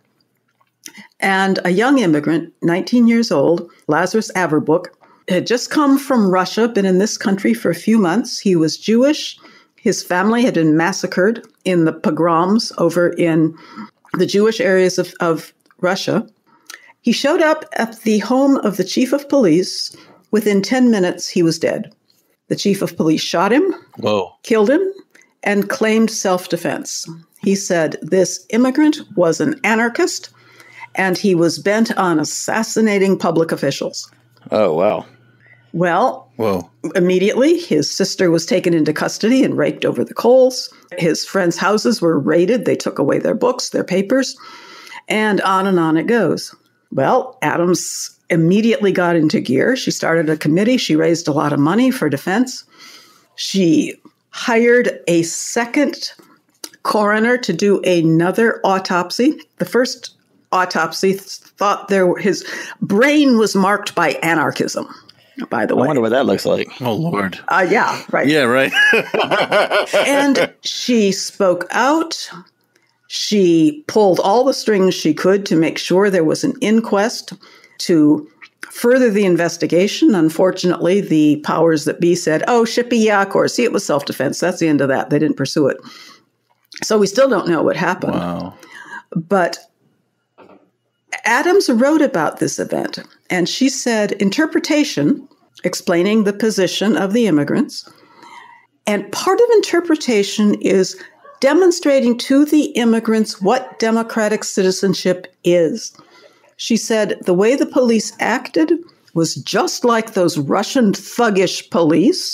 D: And a young immigrant, nineteen years old, Lazarus Averbook, had just come from Russia, been in this country for a few months. He was Jewish. His family had been massacred in the pogroms over in the Jewish areas of, of Russia. He showed up at the home of the chief of police. Within ten minutes, he was dead. The chief of police shot him,
C: Whoa.
D: killed him, and claimed self-defense. He said this immigrant was an anarchist, and he was bent on assassinating public officials.
B: Oh, wow.
D: Well,
C: Whoa.
D: Immediately, his sister was taken into custody and raked over the coals. His friends' houses were raided. They took away their books, their papers, and on and on it goes. Well, Addams immediately got into gear. She started a committee. She raised a lot of money for defense. She hired a second coroner to do another autopsy. The first autopsy thought there were, his brain was marked by anarchism, by the way.
B: I wonder what that looks like.
C: Oh, Lord.
D: Uh, yeah, right.
C: Yeah, right.
D: And she spoke out. She pulled all the strings she could to make sure there was an inquest to further the investigation. Unfortunately, the powers that be said, oh, shippy, yeah, of course. See, it was self-defense. That's the end of that. They didn't pursue it. So we still don't know what happened.
C: Wow.
D: But Addams wrote about this event, and she said, interpretation, explaining the position of the immigrants. And part of interpretation is demonstrating to the immigrants what democratic citizenship is. She said the way the police acted was just like those Russian thuggish police,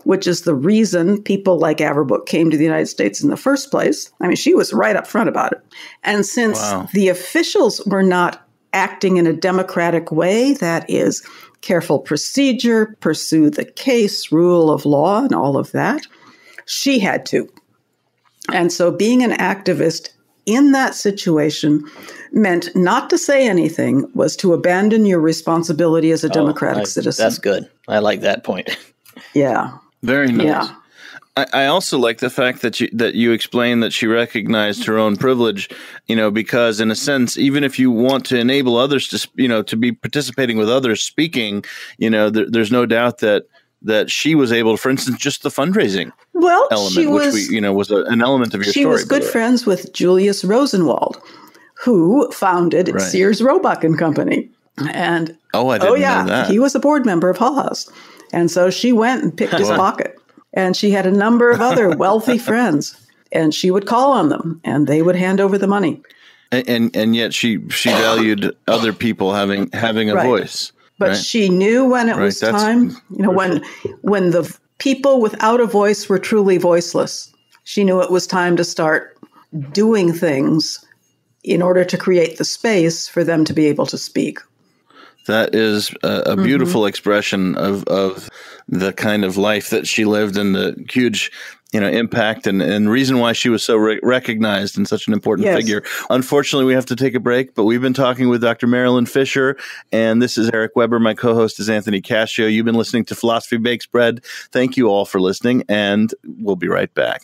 D: which is the reason people like Averbook came to the United States in the first place. I mean, she was right up front about it. And since
C: Wow.
D: the officials were not acting in a democratic way, that is, careful procedure, pursue the case, rule of law, and all of that, she had to. And so being an activist in that situation meant not to say anything, was to abandon your responsibility as a democratic
B: I,
D: citizen.
B: That's good. I like that point.
D: Yeah.
C: Very nice.
D: Yeah.
C: I, I also like the fact that you that you explained that she recognized her own privilege, you know, because in a sense, even if you want to enable others to, you know, to be participating with others speaking, you know, there, there's no doubt that that she was able to, for instance, just the fundraising
D: Well,
C: element,
D: she was,
C: which we, you know, was a, an element of your
D: she
C: story.
D: was good friends with Julius Rosenwald, who founded
C: Right.
D: Sears Roebuck and Company. And
C: Oh, I didn't
D: oh yeah,
C: know that.
D: he was a board member of Hull House. And so she went and picked his pocket. And she had a number of other wealthy friends. And she would call on them, and they would hand over the money.
C: And, and and yet she she valued other people having having a
D: Right.
C: voice.
D: But
C: right?
D: she knew when it
C: Right,
D: was
C: that's
D: time, you know, when when the people without a voice were truly voiceless. She knew it was time to start doing things in order to create the space for them to be able to speak.
C: That is a, a beautiful mm-hmm. expression of, of the kind of life that she lived and the huge, you know, impact and, and reason why she was so re- recognized and such an important
D: yes.
C: figure. Unfortunately, we have to take a break, but we've been talking with Doctor Marilyn Fischer, and this is Eric Weber. My co-host is Anthony Cashio. You've been listening to Philosophy Bakes Bread. Thank you all for listening, and we'll be right back.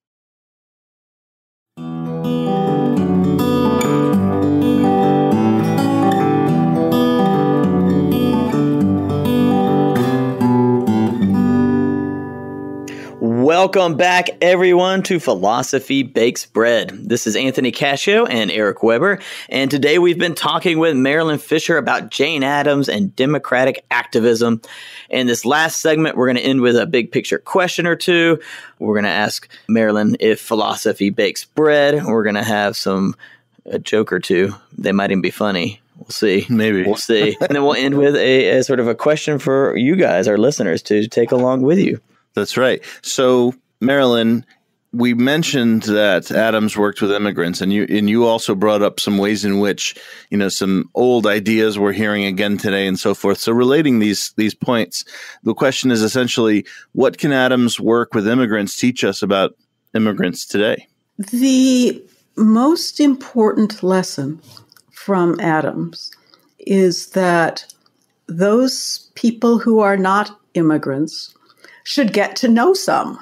B: Welcome back, everyone, to Philosophy Bakes Bread. This is Anthony Cashio and Eric Weber, and today we've been talking with Marilyn Fischer about Jane Addams and democratic activism. In this last segment, we're going to end with a big picture question or two. We're going to ask Marilyn if philosophy bakes bread. We're going to have some a joke or two. They might even be funny. We'll see.
C: Maybe.
B: We'll see. And then we'll end with a, a sort of a question for you guys, our listeners, to take along with you.
C: That's right. So, Marilyn, we mentioned that Addams worked with immigrants, and you and you also brought up some ways in which, you know, some old ideas we're hearing again today and so forth. So relating these these points, the question is essentially, what can Addams' work with immigrants teach us about immigrants today?
D: The most important lesson from Addams is that those people who are not immigrants should get to know some.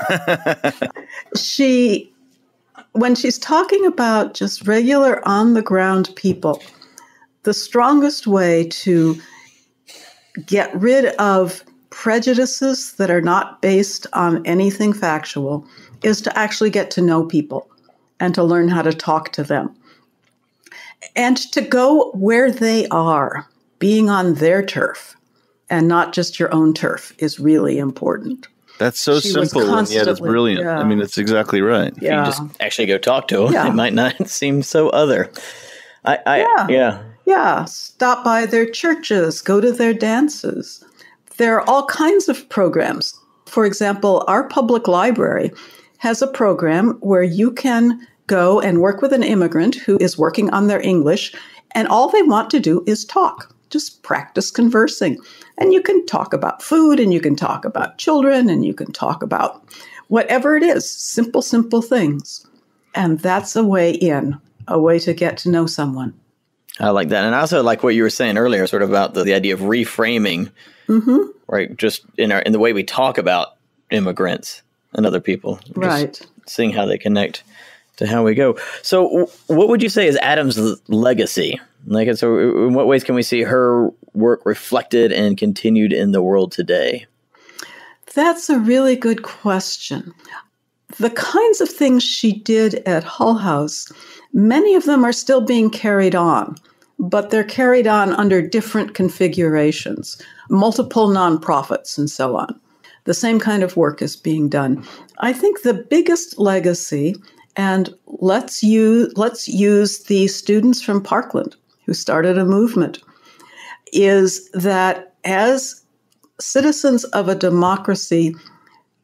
D: She, when she's talking about just regular on-the-ground people, the strongest way to get rid of prejudices that are not based on anything factual is to actually get to know people and to learn how to talk to them. And to go where they are, being on their turf, and not just your own turf, is really important.
C: That's so
D: She
C: simple, and yet it's brilliant.
D: yeah.
C: I mean, it's exactly right.
B: If
D: Yeah.
B: you just actually go talk to them,
D: Yeah.
B: it might not seem so other. I, I
D: Yeah.
B: yeah.
D: Yeah, stop by their churches, go to their dances. There are all kinds of programs. For example, our public library has a program where you can go and work with an immigrant who is working on their English, and all they want to do is talk. Just practice conversing. And you can talk about food, and you can talk about children, and you can talk about whatever it is, simple, simple things. And that's a way in, a way to get to know someone.
B: I like that. And I also like what you were saying earlier, sort of about the, the idea of reframing,
D: Mm-hmm.
B: right? Just in our in the way we talk about immigrants and other people. Just
D: Right.
B: seeing how they connect to how we go. So w- what would you say is Addams' l- legacy? Like, so in what ways can we see her work reflected and continued in the world today?
D: That's a really good question. The kinds of things she did at Hull House, many of them are still being carried on, but they're carried on under different configurations, multiple nonprofits and so on. The same kind of work is being done. I think the biggest legacy, and let's use, let's use the students from Parkland who started a movement, is that as citizens of a democracy,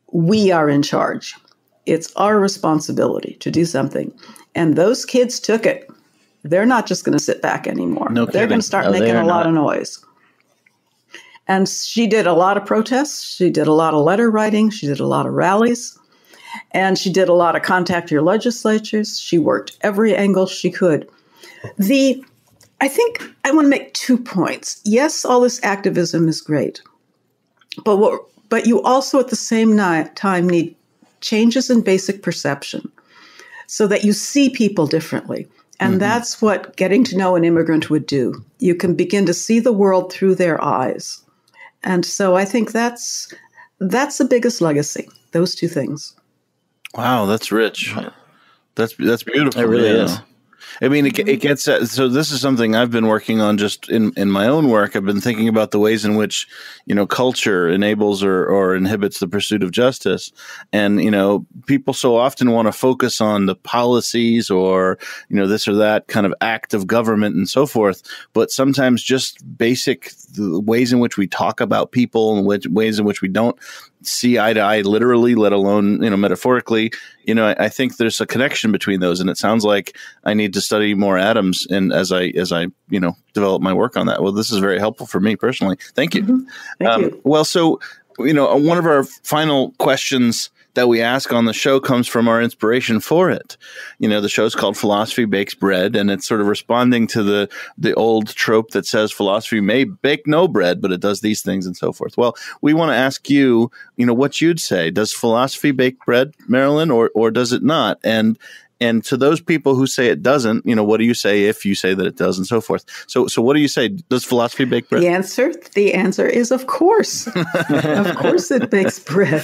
D: we are in charge. It's our responsibility to do something. And those kids took it. They're not just going to sit back anymore.
C: No
D: They're going to start
B: No,
D: making
B: they
D: a
B: are
D: lot
B: not.
D: of noise. And she did a lot of protests. She did a lot of letter writing. She did a lot of rallies. And she did a lot of contact your legislatures. She worked every angle she could. The, I think I want to make two points. Yes, all this activism is great. But what, but you also at the same ni- time need changes in basic perception so that you see people differently. And mm-hmm. that's what getting to know an immigrant would do. You can begin to see the world through their eyes. And so I think that's that's the biggest legacy, those two things.
C: Wow, that's rich. That's that's beautiful.
B: It really
C: yeah.
B: is.
C: I mean, it, it gets at, so this is something I've been working on just in, in my own work. I've been thinking about the ways in which, you know, culture enables or, or inhibits the pursuit of justice. And, you know, people so often want to focus on the policies or, you know, this or that kind of act of government and so forth. But sometimes just basic the ways in which we talk about people and which, ways in which we don't see eye to eye literally, let alone, you know, metaphorically, you know, I, I think there's a connection between those. And it sounds like I need to study more Addams and as I, as I, you know, develop my work on that. Well, this is very helpful for me personally. Thank you.
D: Mm-hmm. Thank
C: um,
D: you.
C: Well, so, you know, one of our final questions that we ask on the show comes from our inspiration for it. You know, the show's called Philosophy Bakes Bread, and it's sort of responding to the the old trope that says philosophy may bake no bread, but it does these things and so forth. Well, we want to ask you, you know, what you'd say. Does philosophy bake bread, Marilyn, or or does it not? And and to those people who say it doesn't, you know, what do you say if you say that it does and so forth? So so what do you say? Does philosophy bake bread?
D: The answer, the answer is of course. Of course it bakes bread.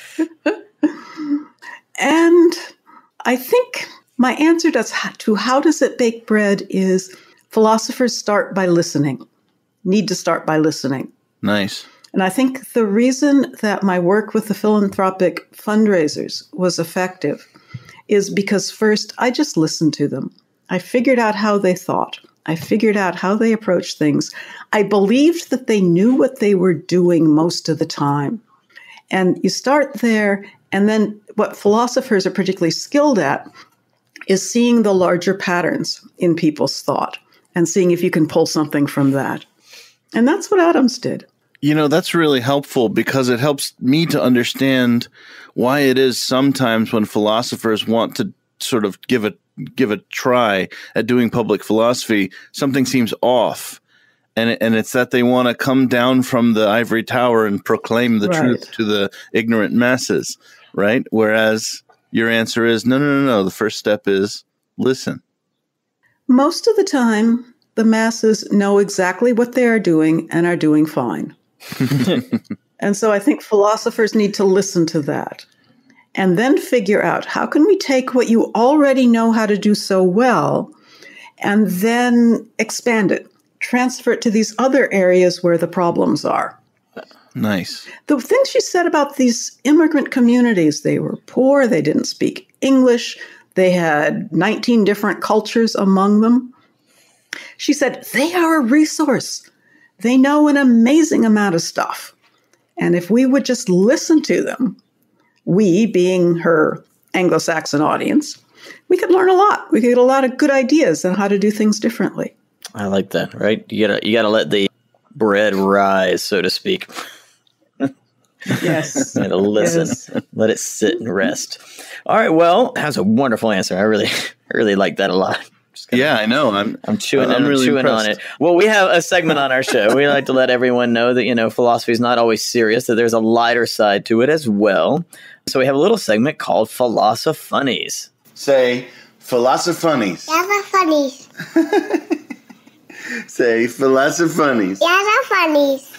D: And I think my answer to how does it bake bread is philosophers start by listening, need to start by listening.
C: Nice.
D: And I think the reason that my work with the philanthropic fundraisers was effective is because first, I just listened to them. I figured out how they thought. I figured out how they approached things. I believed that they knew what they were doing most of the time. And you start there, and then what philosophers are particularly skilled at is seeing the larger patterns in people's thought and seeing if you can pull something from that. And that's what Addams did.
C: You know, that's really helpful because it helps me to understand why it is sometimes when philosophers want to sort of give a give a try at doing public philosophy, something seems off. And, and it's that they want to come down from the ivory tower and proclaim the
D: Right.
C: truth to the ignorant masses, right? Whereas your answer is, no, no, no, no. The first step is listen.
D: Most of the time, the masses know exactly what they are doing and are doing fine. And so I think philosophers need to listen to that and then figure out how can we take what you already know how to do so well and then expand it, transfer it to these other areas where the problems are.
C: Nice.
D: The things she said about these immigrant communities, they were poor, they didn't speak English, they had nineteen different cultures among them. She said, they are a resource. They know an amazing amount of stuff. And if we would just listen to them, we, being her Anglo-Saxon audience, we could learn a lot. We could get a lot of good ideas on how to do things differently.
B: I like that, right? You gotta you gotta let the bread rise, so to speak.
D: Yes.
B: You gotta listen,
D: Yes.
B: let it sit and rest. All right, well, that's a wonderful answer. I really, I really like that a lot.
C: Yeah, I know. I'm
B: I'm chewing,
C: I'm
B: I'm
C: really
B: chewing on
C: impressed.
B: it. Well, we have a segment on our show. We like to let everyone know that, you know, philosophy is not always serious, that there's a lighter side to it as well. So we have a little segment called Philosoph-Funnies.
C: Say Philosoph-Funnies.
G: Funnies.
C: Say Philosoph-Funnies.
G: Funnies.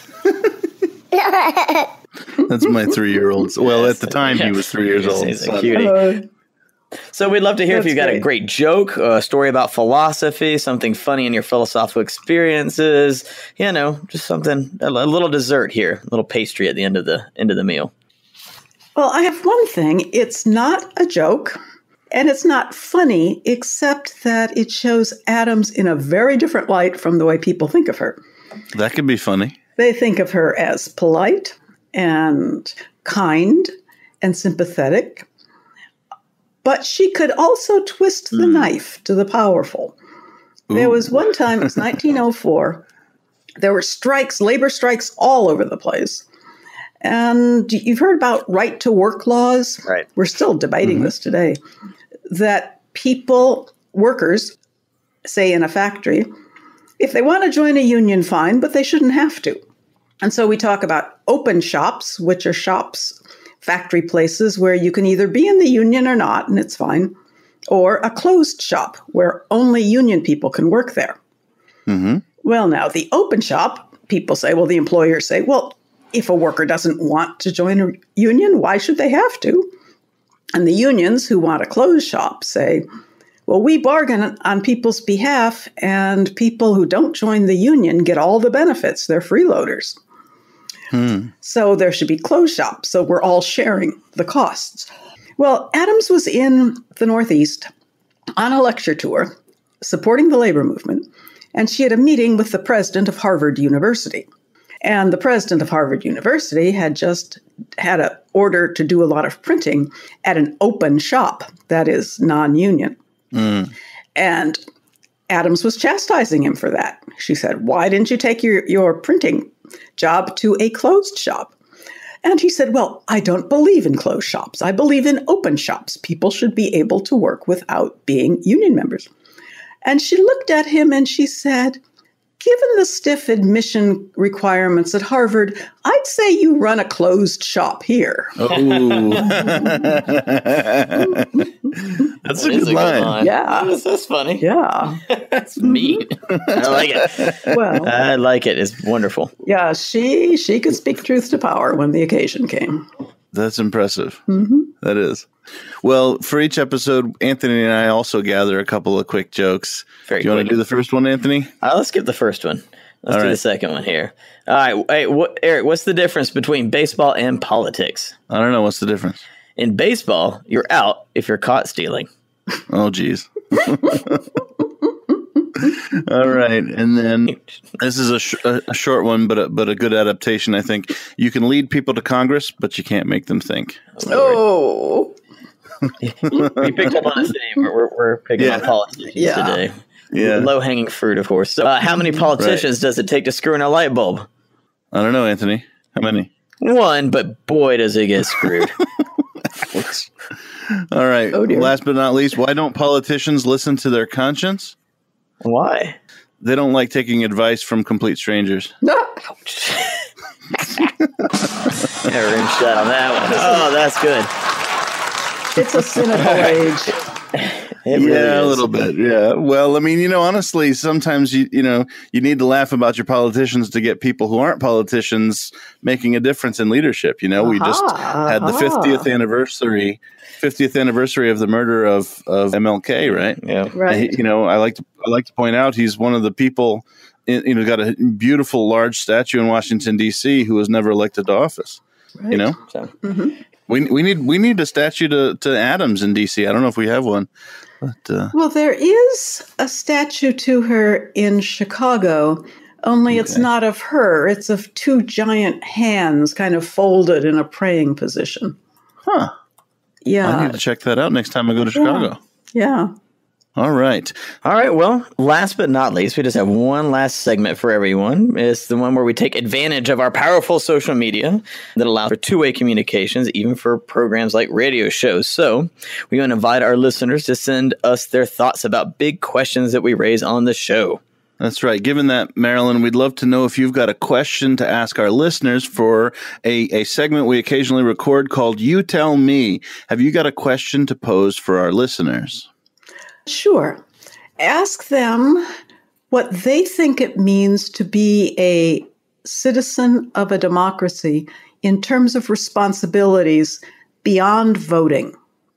C: That's my three-year-old. Well, at the time, he was three years old.
B: He's a
C: so-
B: cutie.
D: Uh,
B: So we'd love to hear if
D: That's
B: you've got a
D: great.
B: great joke, a story about philosophy, something funny in your philosophical experiences, you know, just something, a little dessert here, a little pastry at the end of the end of the meal.
D: well, I have one thing. It's not a joke, and it's not funny, except that it shows Addams in a very different light from the way people think of her.
C: That could be funny.
D: They think of her as polite and kind and sympathetic, but she could also twist the mm. knife to the powerful. Ooh. There was one time, it was nineteen oh four, there were strikes, labor strikes all over the place. And you've heard about right to work laws.
B: Right.
D: We're still debating mm-hmm. this today. That people, workers, say in a factory, if they want to join a union, fine, but they shouldn't have to. And so we talk about open shops, which are shops, factory places where you can either be in the union or not, and it's fine, or a closed shop where only union people can work there. Mm-hmm. Well, now, the open shop, people say, well, the employers say, well, if a worker doesn't want to join a union, why should they have to? And the unions who want a closed shop say, well, we bargain on people's behalf, and people who don't join the union get all the benefits. They're freeloaders. Hmm. So there should be closed shops, so we're all sharing the costs. Well, Addams was in the Northeast on a lecture tour supporting the labor movement, and she had a meeting with the president of Harvard University. And the president of Harvard University had just had an order to do a lot of printing at an open shop that is non-union. Mm. And Addams was chastising him for that. She said, why didn't you take your, your printing job to a closed shop? And he said, well, I don't believe in closed shops. I believe in open shops. People should be able to work without being union members. And she looked at him and she said, given the stiff admission requirements at Harvard, I'd say you run a closed shop here.
C: Oh. That's a good, a line. good line.
D: Yeah.
B: That's, that's funny.
D: Yeah.
B: That's neat. I like it. Well, I like it. It's wonderful.
D: Yeah, she she could speak truth to power when the occasion came.
C: That's impressive. Mm-hmm. That is. Well, for each episode, Anthony and I also gather a couple of quick jokes. Very do you quick. want to do the first one, Anthony?
B: Uh, let's skip the first one. Let's All do right. the second one here. All right. Hey, what, Eric, what's the difference between baseball and politics?
C: I don't know. What's the difference?
B: In baseball, you're out if you're caught stealing.
C: Oh, geez. All right. And then this is a, sh- a short one, but a, but a good adaptation, I think. You can lead people to Congress, but you can't make them think.
B: Oh. We picked up on the theme. We're, we're picking yeah. on politicians yeah. today. Yeah. Low-hanging fruit, of course. So, uh, how many politicians right. does it take to screw in a light bulb?
C: I don't know, Anthony. How many?
B: One, but boy, does it get screwed.
C: All right. Oh, last but not least, why don't politicians listen to their conscience?
B: Why?
C: They don't like taking advice from complete strangers.
D: No.
B: Yeah, rim shot on that one. Oh, that's good.
D: It's a cynical age.
C: It really yeah, is. A little bit. Yeah. Well, I mean, you know, honestly, sometimes you you know you need to laugh about your politicians to get people who aren't politicians making a difference in leadership. You know, uh-huh, we just had the fiftieth anniversary, fiftieth anniversary of the murder of, of M L K. Right.
B: Yeah.
D: Right.
C: He, you know, I like to I like to point out he's one of the people. In, you know, got a beautiful large statue in Washington D C who was never elected to office. Right. You know. So. Mm-hmm. We we need we need a statue to, to Addams in D C. I don't know if we have one. But, uh,
D: well, there is a statue to her in Chicago, only okay. it's not of her. It's of two giant hands kind of folded in a praying position.
C: Huh.
D: Yeah.
C: I need to check that out next time I go to Chicago.
D: Yeah. yeah.
C: All right.
B: All right. Well, last but not least, we just have one last segment for everyone. It's the one where we take advantage of our powerful social media that allows for two-way communications, even for programs like radio shows. So we want to invite our listeners to send us their thoughts about big questions that we raise on the show.
C: That's right. Given that, Marilyn, we'd love to know if you've got a question to ask our listeners for a, a segment we occasionally record called You Tell Me. Have you got a question to pose for our listeners?
D: Sure. Ask them what they think it means to be a citizen of a democracy in terms of responsibilities beyond voting.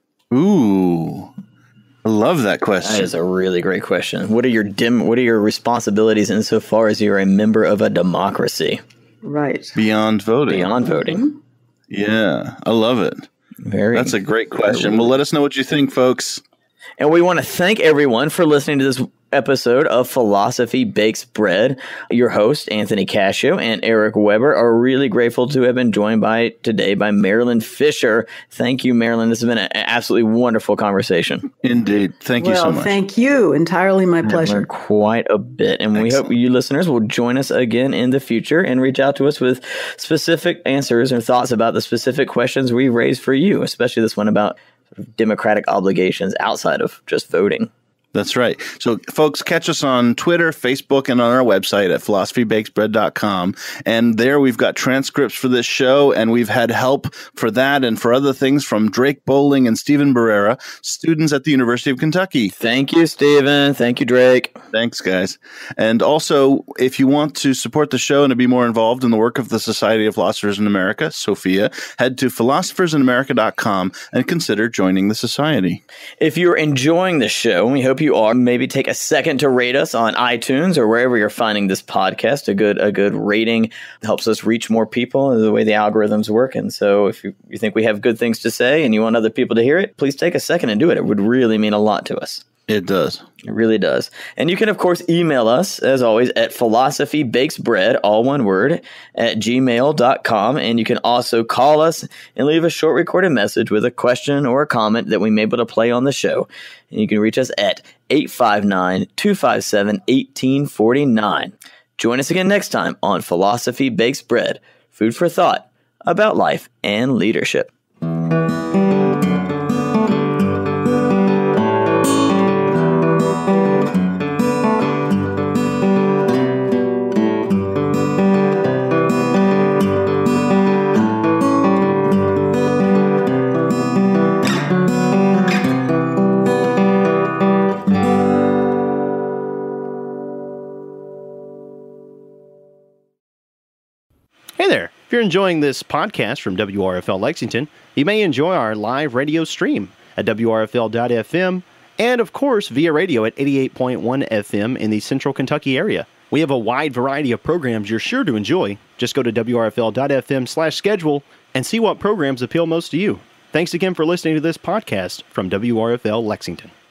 C: Ooh, I love that question.
B: That is a really great question. What are your dim? What are your responsibilities insofar as you're a member of a democracy?
D: Right.
C: Beyond voting.
B: Beyond voting.
C: Yeah, I love it.
B: Very.
C: That's a great question. Well, let us know what you think, folks.
B: And we want to thank everyone for listening to this episode of Philosophy Bakes Bread. Your host, Anthony Cashio and Eric Weber, are really grateful to have been joined by today by Marilyn Fischer. Thank you, Marilyn. This has been an absolutely wonderful conversation.
C: Indeed. Thank you
D: well,
C: so much.
D: Thank you. Entirely my pleasure.
B: Quite a bit. And
C: Excellent.
B: we hope you listeners will join us again in the future and reach out to us with specific answers and thoughts about the specific questions we raised for you, especially this one about democratic obligations outside of just voting.
C: That's right. So, folks, catch us on Twitter, Facebook, and on our website at philosophy bakes bread dot com. And there we've got transcripts for this show, and we've had help for that and for other things from Drake Bowling and Stephen Barrera, students at the University of Kentucky.
B: Thank you, Stephen. Thank you, Drake.
C: Thanks, guys. And also, if you want to support the show and to be more involved in the work of the Society of Philosophers in America, SOPHIA, head to philosophers in america dot com and consider joining the society.
B: If you're enjoying the show, we hope you are, maybe take a second to rate us on iTunes or wherever you're finding this podcast. A good a good rating helps us reach more people, the way the algorithms work. And so if you, you think we have good things to say and you want other people to hear it, please take a second and do it. It would really mean a lot to us.
C: It does.
B: It really does. And you can, of course, email us, as always, at philosophybakesbread, all one word, at gmail dot com. And you can also call us and leave a short recorded message with a question or a comment that we may be able to play on the show. And you can reach us at eight five nine, two five seven, one eight four nine. Join us again next time on Philosophy Bakes Bread, food for thought about life and leadership.
H: Hey there. If you're enjoying this podcast from W R F L Lexington, you may enjoy our live radio stream at W R F L dot F M and, of course, via radio at eighty-eight point one F M in the central Kentucky area. We have a wide variety of programs you're sure to enjoy. Just go to W R F L dot F M slash schedule and see what programs appeal most to you. Thanks again for listening to this podcast from W R F L Lexington.